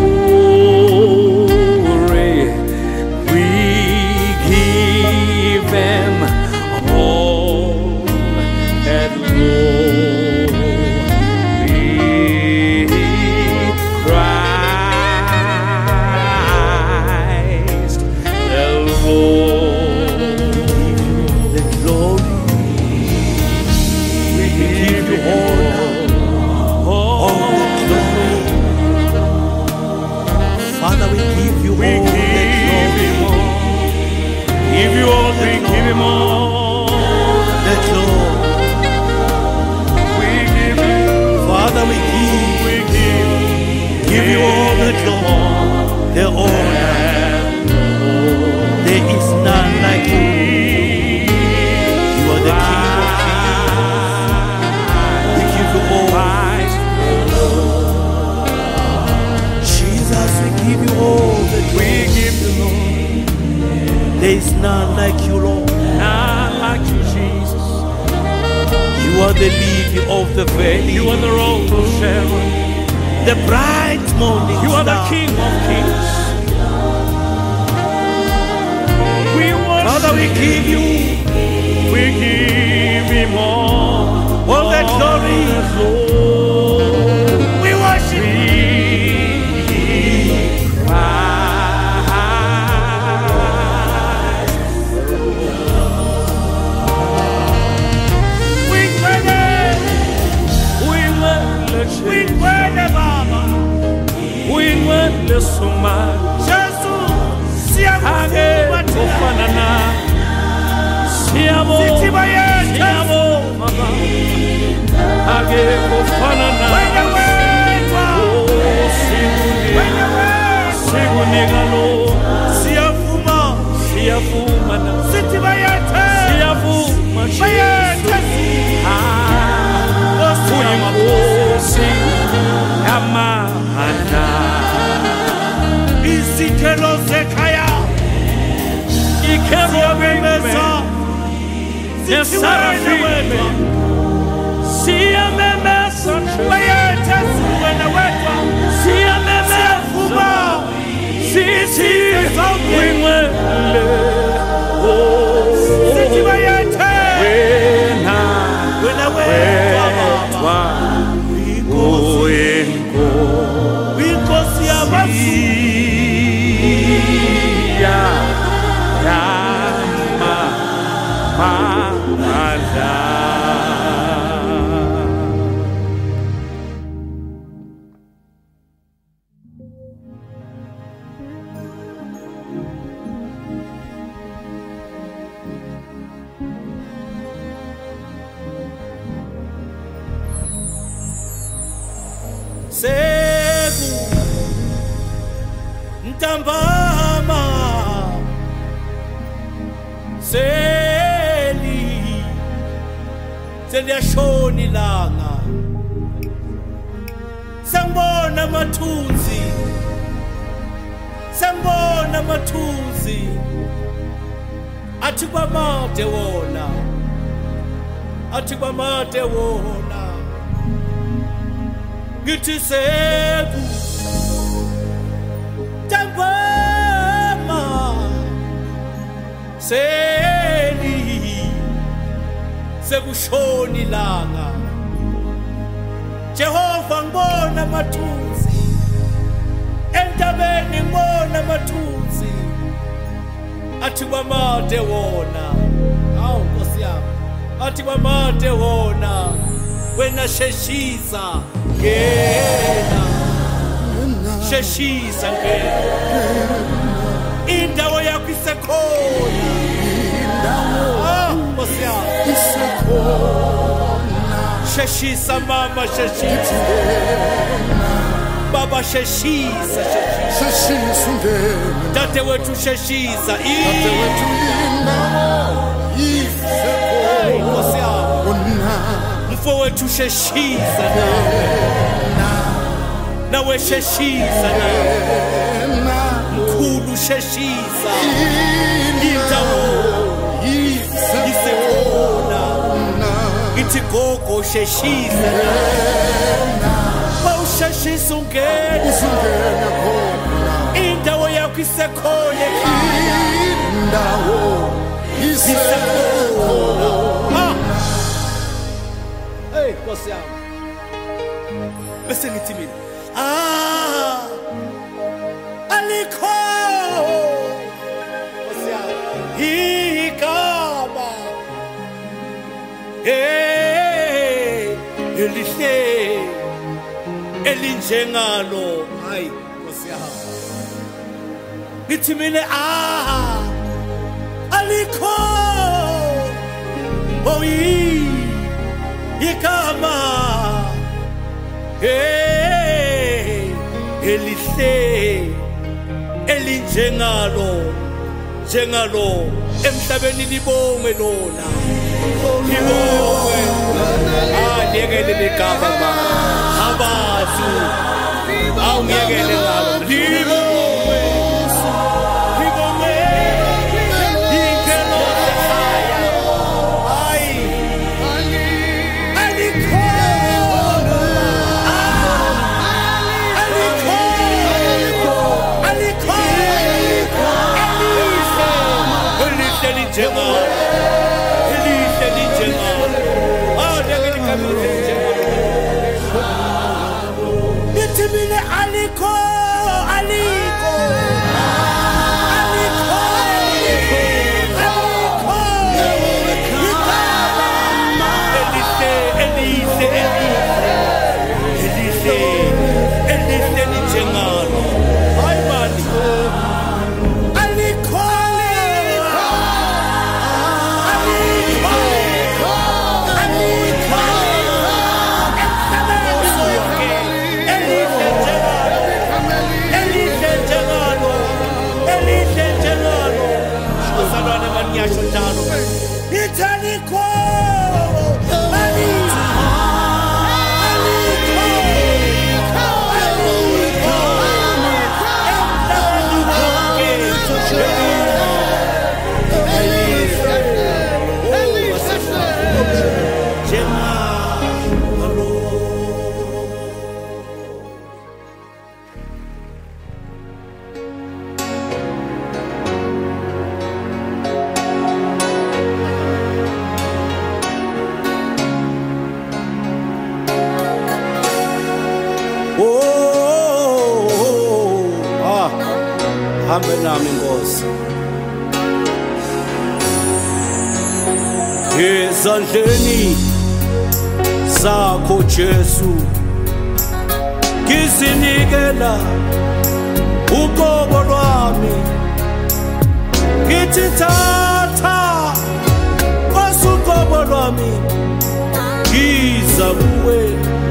glory. We give him all that glory. The honor, there is none like you. You are the King of Kings. We give you all. Jesus, we give you all the glory. We give you, Lord. There is none like you, Lord. None like you, Jesus. You are the lily of the valley. You are the rose of Sharon. The bright morning you are star. The King of Kings. We worship Father, we give you, we give him all, all the glory. We worship you. We we we we the suma Jesu siyavuma tufanana siyabo siyabo mama age kufanana wena wedwa wena siguni galo siyavuma siyavuma sithi bayethe siyavuma bayethe ah osiyamakosi amahana izithelo zekhaya ikhelo bemeza nesarafime siyamemeza bayethe wena wedwa siyamemeza fuba sithi wingwele oh sithi bayethe wena wena wedwa Oenko Inkosi yabasi Ya Yama Mada Seku Ntambama Seli Seliyashona ilanga mathunzi sembona mathunzi athi kwamade wona athi kwamade wona ngithi seku tangwama seli sekushoni langa Jehova ngibona mathunzi entabeni ngibona mathunzi athi kwamade wona awu Nkosi yami athi kwamade wona wena sheshisa ngena sheshisa ngena indawo yakho isekhona indawo Nkosi yami isekhona sheshisa mama sheshisa baba sheshisa sheshisa ngena tate wethu sheshisa tate wethu indawo isekhona Nkosi yami mfo wethu sheshisa na nawe sheshisa na mkhulu sheshisa indawo isekhona ithi gogo sheshisa na bawusheshisa ungena usungena khona indawo yakho isekhona ekhaya indawo isekhona hey Nkosi yami bese ngithi mina ah alikho Nkosi yami igama hey elihle elinjengalo hayi Nkosi yami ngithi mina ah alikho oyi igama hey elihle elinjengalo njengalo emhlabeni libonge lona libonge ah ngiyekele ligama ba abazu awungiyekele ngalo libonge libonge ingelo ekhaya hayi alikho alikho alikho elihle linjengalo elihle linjengalo ah ngiyekele igama lithi mina alikho alikho alikho alikho elihle elihle elihle elihle linjengalo hayi mani alikho alikho alikho Nyasho njalo italiko aliko hambe nami Nkosi ezandleni zakho Jesu ngizinikela uqobo lwami ngithi thatha uqobo lwami ngiza kuwe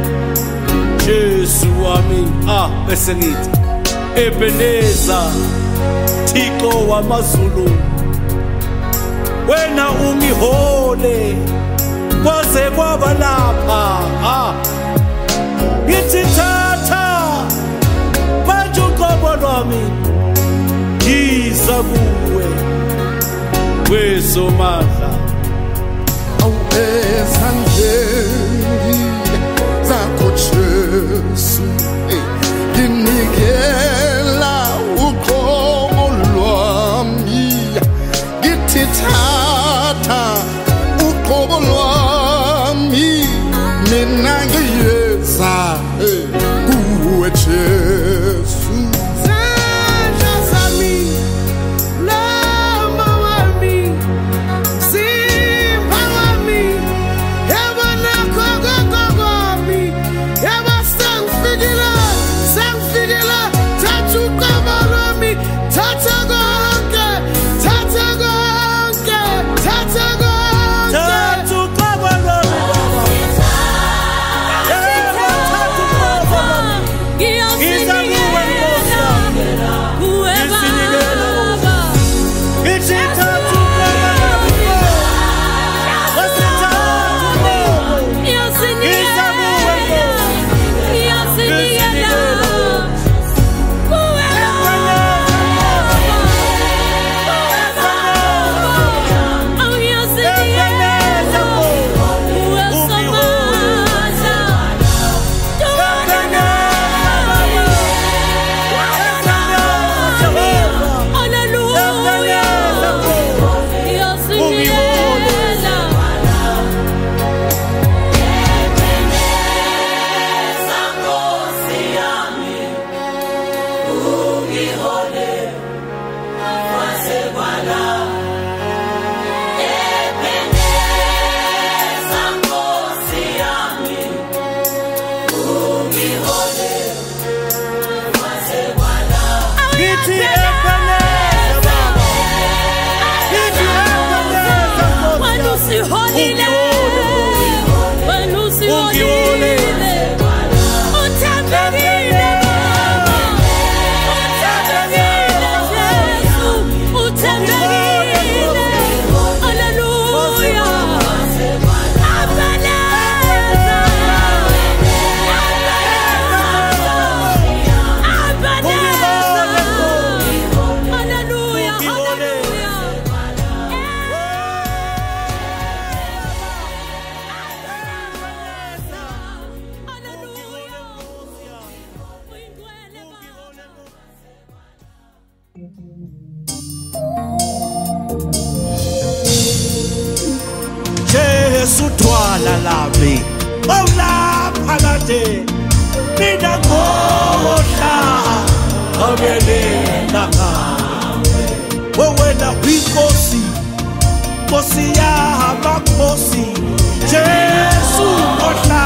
Jesu wami ah bese ngithi Ebeneza Thixo wamazulu wena ungihole kwaze kwaba lapha ah ngithi thatha kuwe wesomandla awezandleni zakho Jesu nginikela uqobo lwami ngithi thatha uqobo lwami mina ngiyeza kuwe Jesu Suthwala lami awulaphakade mina ngohla abelela ngawe wena uyinkosi Nkosi yamakhosi Jesu ngohla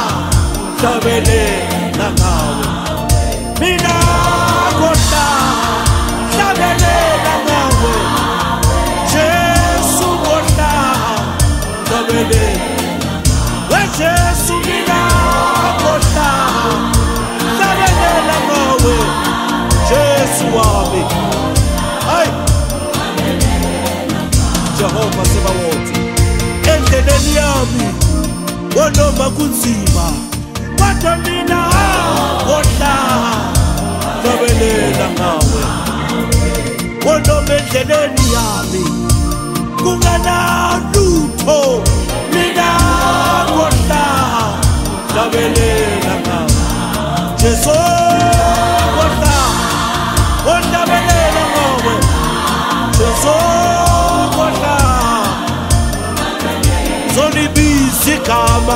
abelela ngawe mina ngohla abelela ngawe Jesu ngohla Sabele, we Jesu mina kosa, sabele la ngawe, Jesu wami, ay, Jehova Sebawothi, endleleni yami, wanoma kunzima, kodwa mina kosa, sabele la ngawe, wanoma endleleni yami. Kungana lutho mina kodwa labelela ngawe Jesu kodwa kodwa labelela ngawe Jesu kodwa zolibisi igama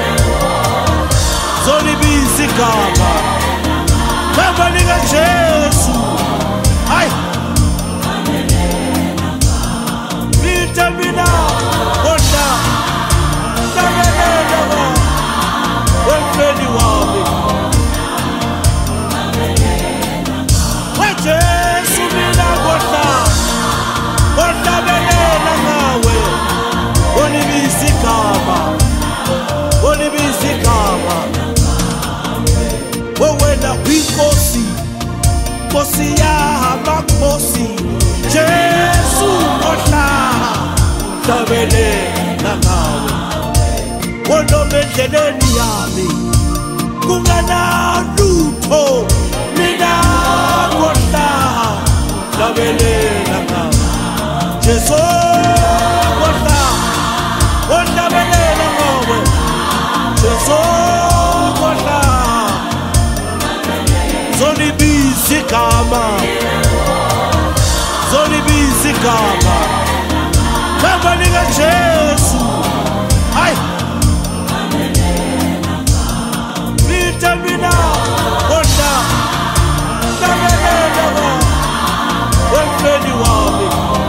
zolibisi igama baba lika Jesu ay Mina kodwa sabelela wemfeni wami weJesu mina kodwa kodwa belela ngawe olibisi igama olibisi igama wena uyinkosi Nkosi yamakhosi Jesu kodwa sabelela ngawe wonoma endleleni yami kungana lutho mina kodwa sabelela igama zolibiza igama gama lika Jesu hayi Vita mina kodwa tabelela wemfeni wami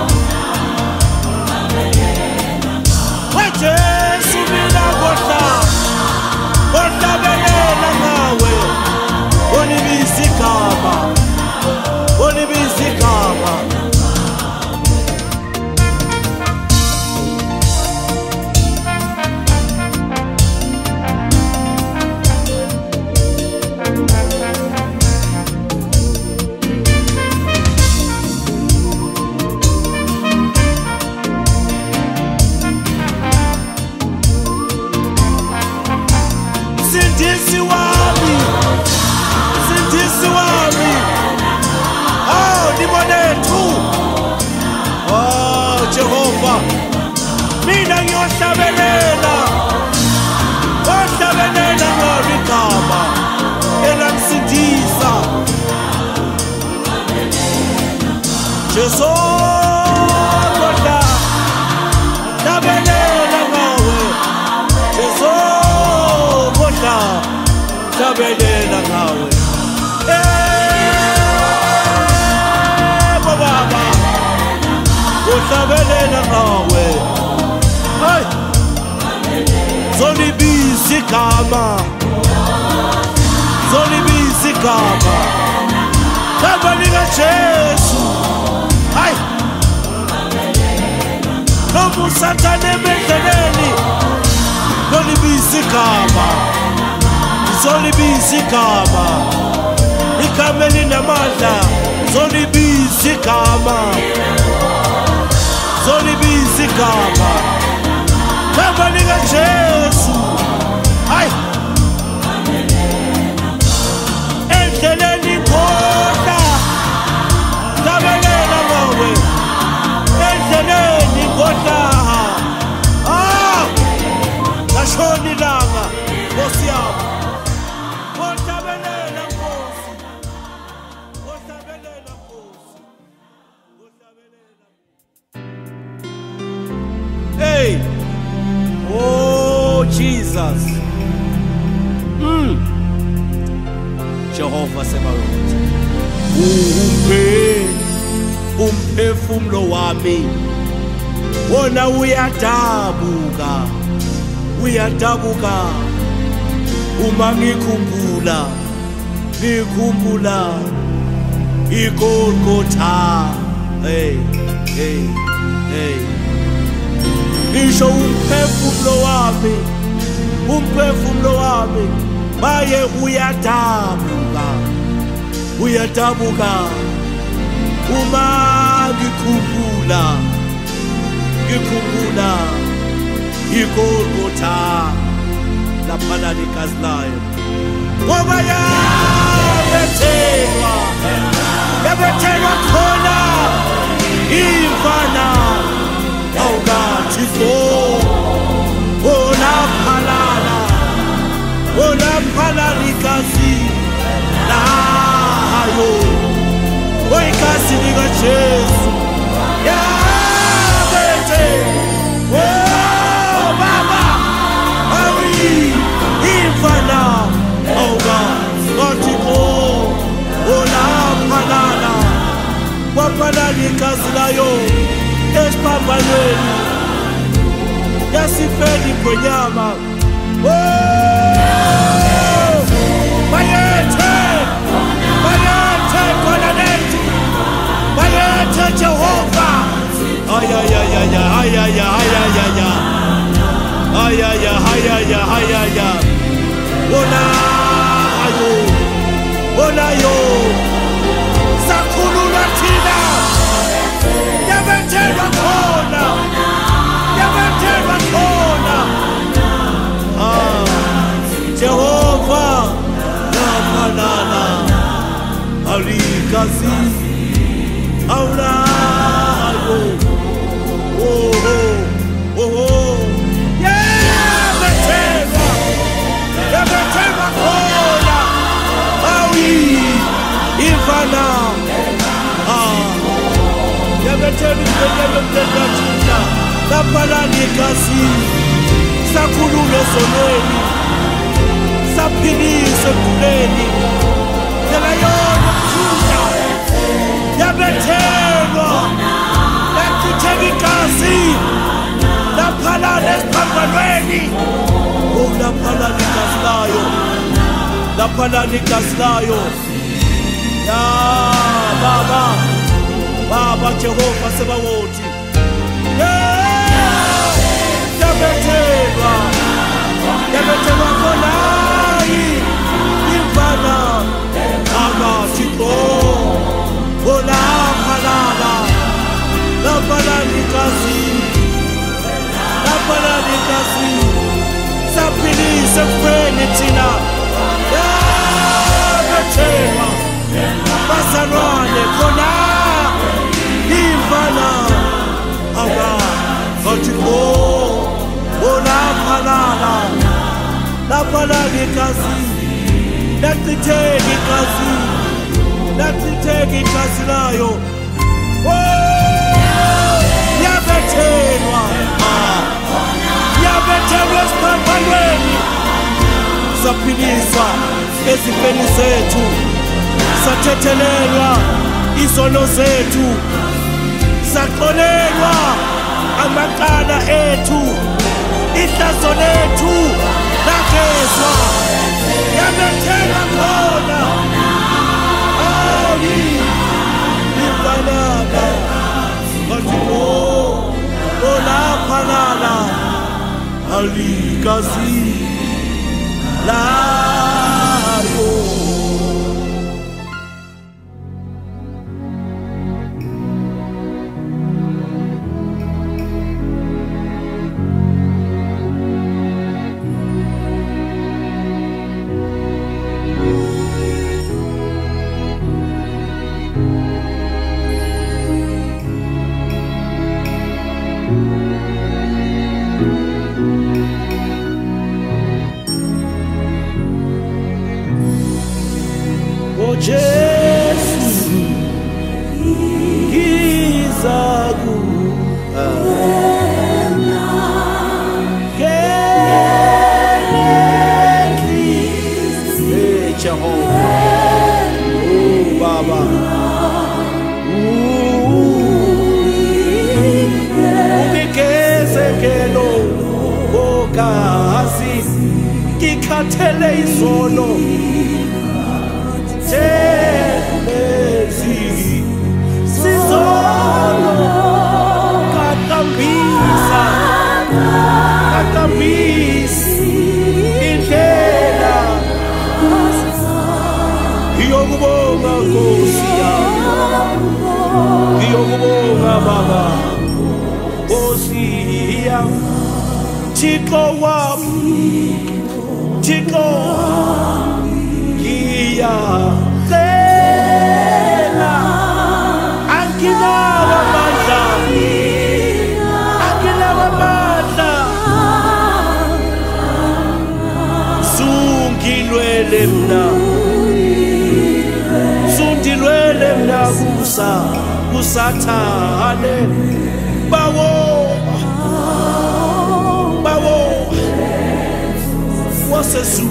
Jesu mina kodwa kodwa belela ngawe olibiza igama olibiza igama Sindisi wami Sindisi wami Oh nibone tu Oh Jehova Mina ngiyohlabelela Ohlabelela ngorigama Elakusindisa Jesu kodwa Hlabelela ngawe Jesu Tabelela ngawe Eh baba Tabelela ngawe Hey Zolibiza igama Zolibiza igama Gama lika Jesu Hey Nomu satane emendleleni Zolibiza igama Zolibiza igama igama elinamandla zolibiza igama zolibiza igama gama lika Jesu hayi endleleni kodwa tabelela ngawe endleleni kodwa ah lashona ilanga Nkosi yami Hey, oh Jesus, mm. Jehovah Sabaoth, umpe, umphefumulo wami, wona uyadabuka, uyadabuka, uma ngikhumbula, ngikhumbula, iGolgotha, hey, hey, hey. Ngisho umphefumulo wami umphefumulo wami baye uyadabuka uyadabuka uma ngikhumbula ngikhumbula iGolgotha lapha likazi layo ngoba yabethelwa yabethelwa khona imfana awukathi fo olaphalala olaphalala igazi layo oyigazi lika Jesu yabethe oh baba awi imfana awukathi fo olaphalala waphalala igazi layo esiphambanweni yasifeli kwenyama oh bayethe bayethe khona nethi bayethe Jehova ayayaya ayaya ayaya ayaya ayaya ayaya wona ayo wona yo sakhulula thina yabethelwa khona yabethelwa khona ah Jehova yaphalala alikazi awulayo oh oh oh yabethelwa yabethelwa khona awi imfana Lapalanikasi sakhulume sonweni saphilise kuleni yena yona kuja yabethelwa yakutheka igazi laphalana esiphambanweni oh laphalana igazi layo laphalana igazi layo ya baba baba Jehova sebawothi yabethelwa yabethelwa khonayi imvana akathixo olaphalala laphalana igazi laphalana igazi saphilise kufeni thina yabethelwa bazalwane khona imvana akathixo olaphalala laphalana igazi lachitheka igazi lachitheka igazi layo yabethelwa yabethelwa esiphambanweni saphiliswa ezifeni zethu sathethelelwa izono zethu saxolelwa amaqala ethu ihlazo lethu lagezwa yabethelwa khona ayi imfanana kathixo olaphalala aligazi layo Jesus, Gizagu, Kenetli, Jehovah, oh Baba, Ubikeze kelo, Bokasi, Kikatele izono. Telezi sizono kakambisa kakambisi indlela ngiyokubonga Nkosi yami ngiyokubonga Baba Nkosi yami Thixo wami Thixo ngiya Sungilwele mna Sundilwele mna kusa kusathane bawo bawo wasesu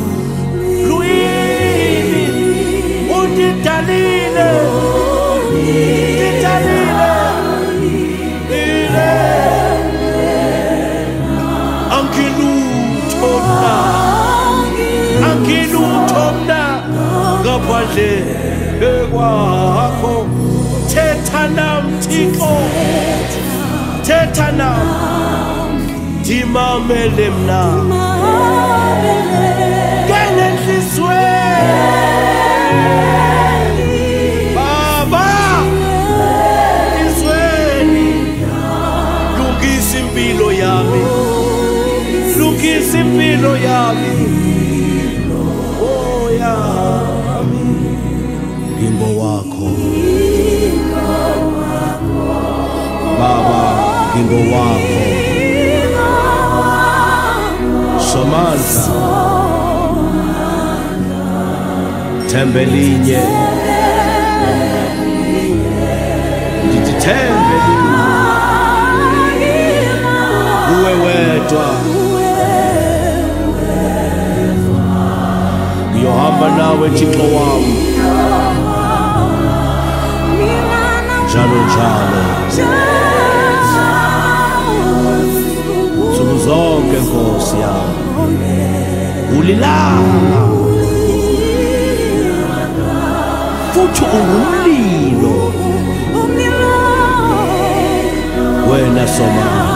luini undidalile undidalile ile angiluthola angiluthola ngaphandle kwakho thetha nami Thixo thetha nami ndimamele mna ngenhlizweni Baba izweni lungisa impilo yami lungisa impilo yami oh yami ngimbo wakho Baba ngimbo wakho Somandla Tembelinye Ndithembe wedwa, ngiyohamba nawe Thixo wami njalo njalo, nsuku zonke Nkosi yami. Ulilanga futhi ungumlilo wena Somandla.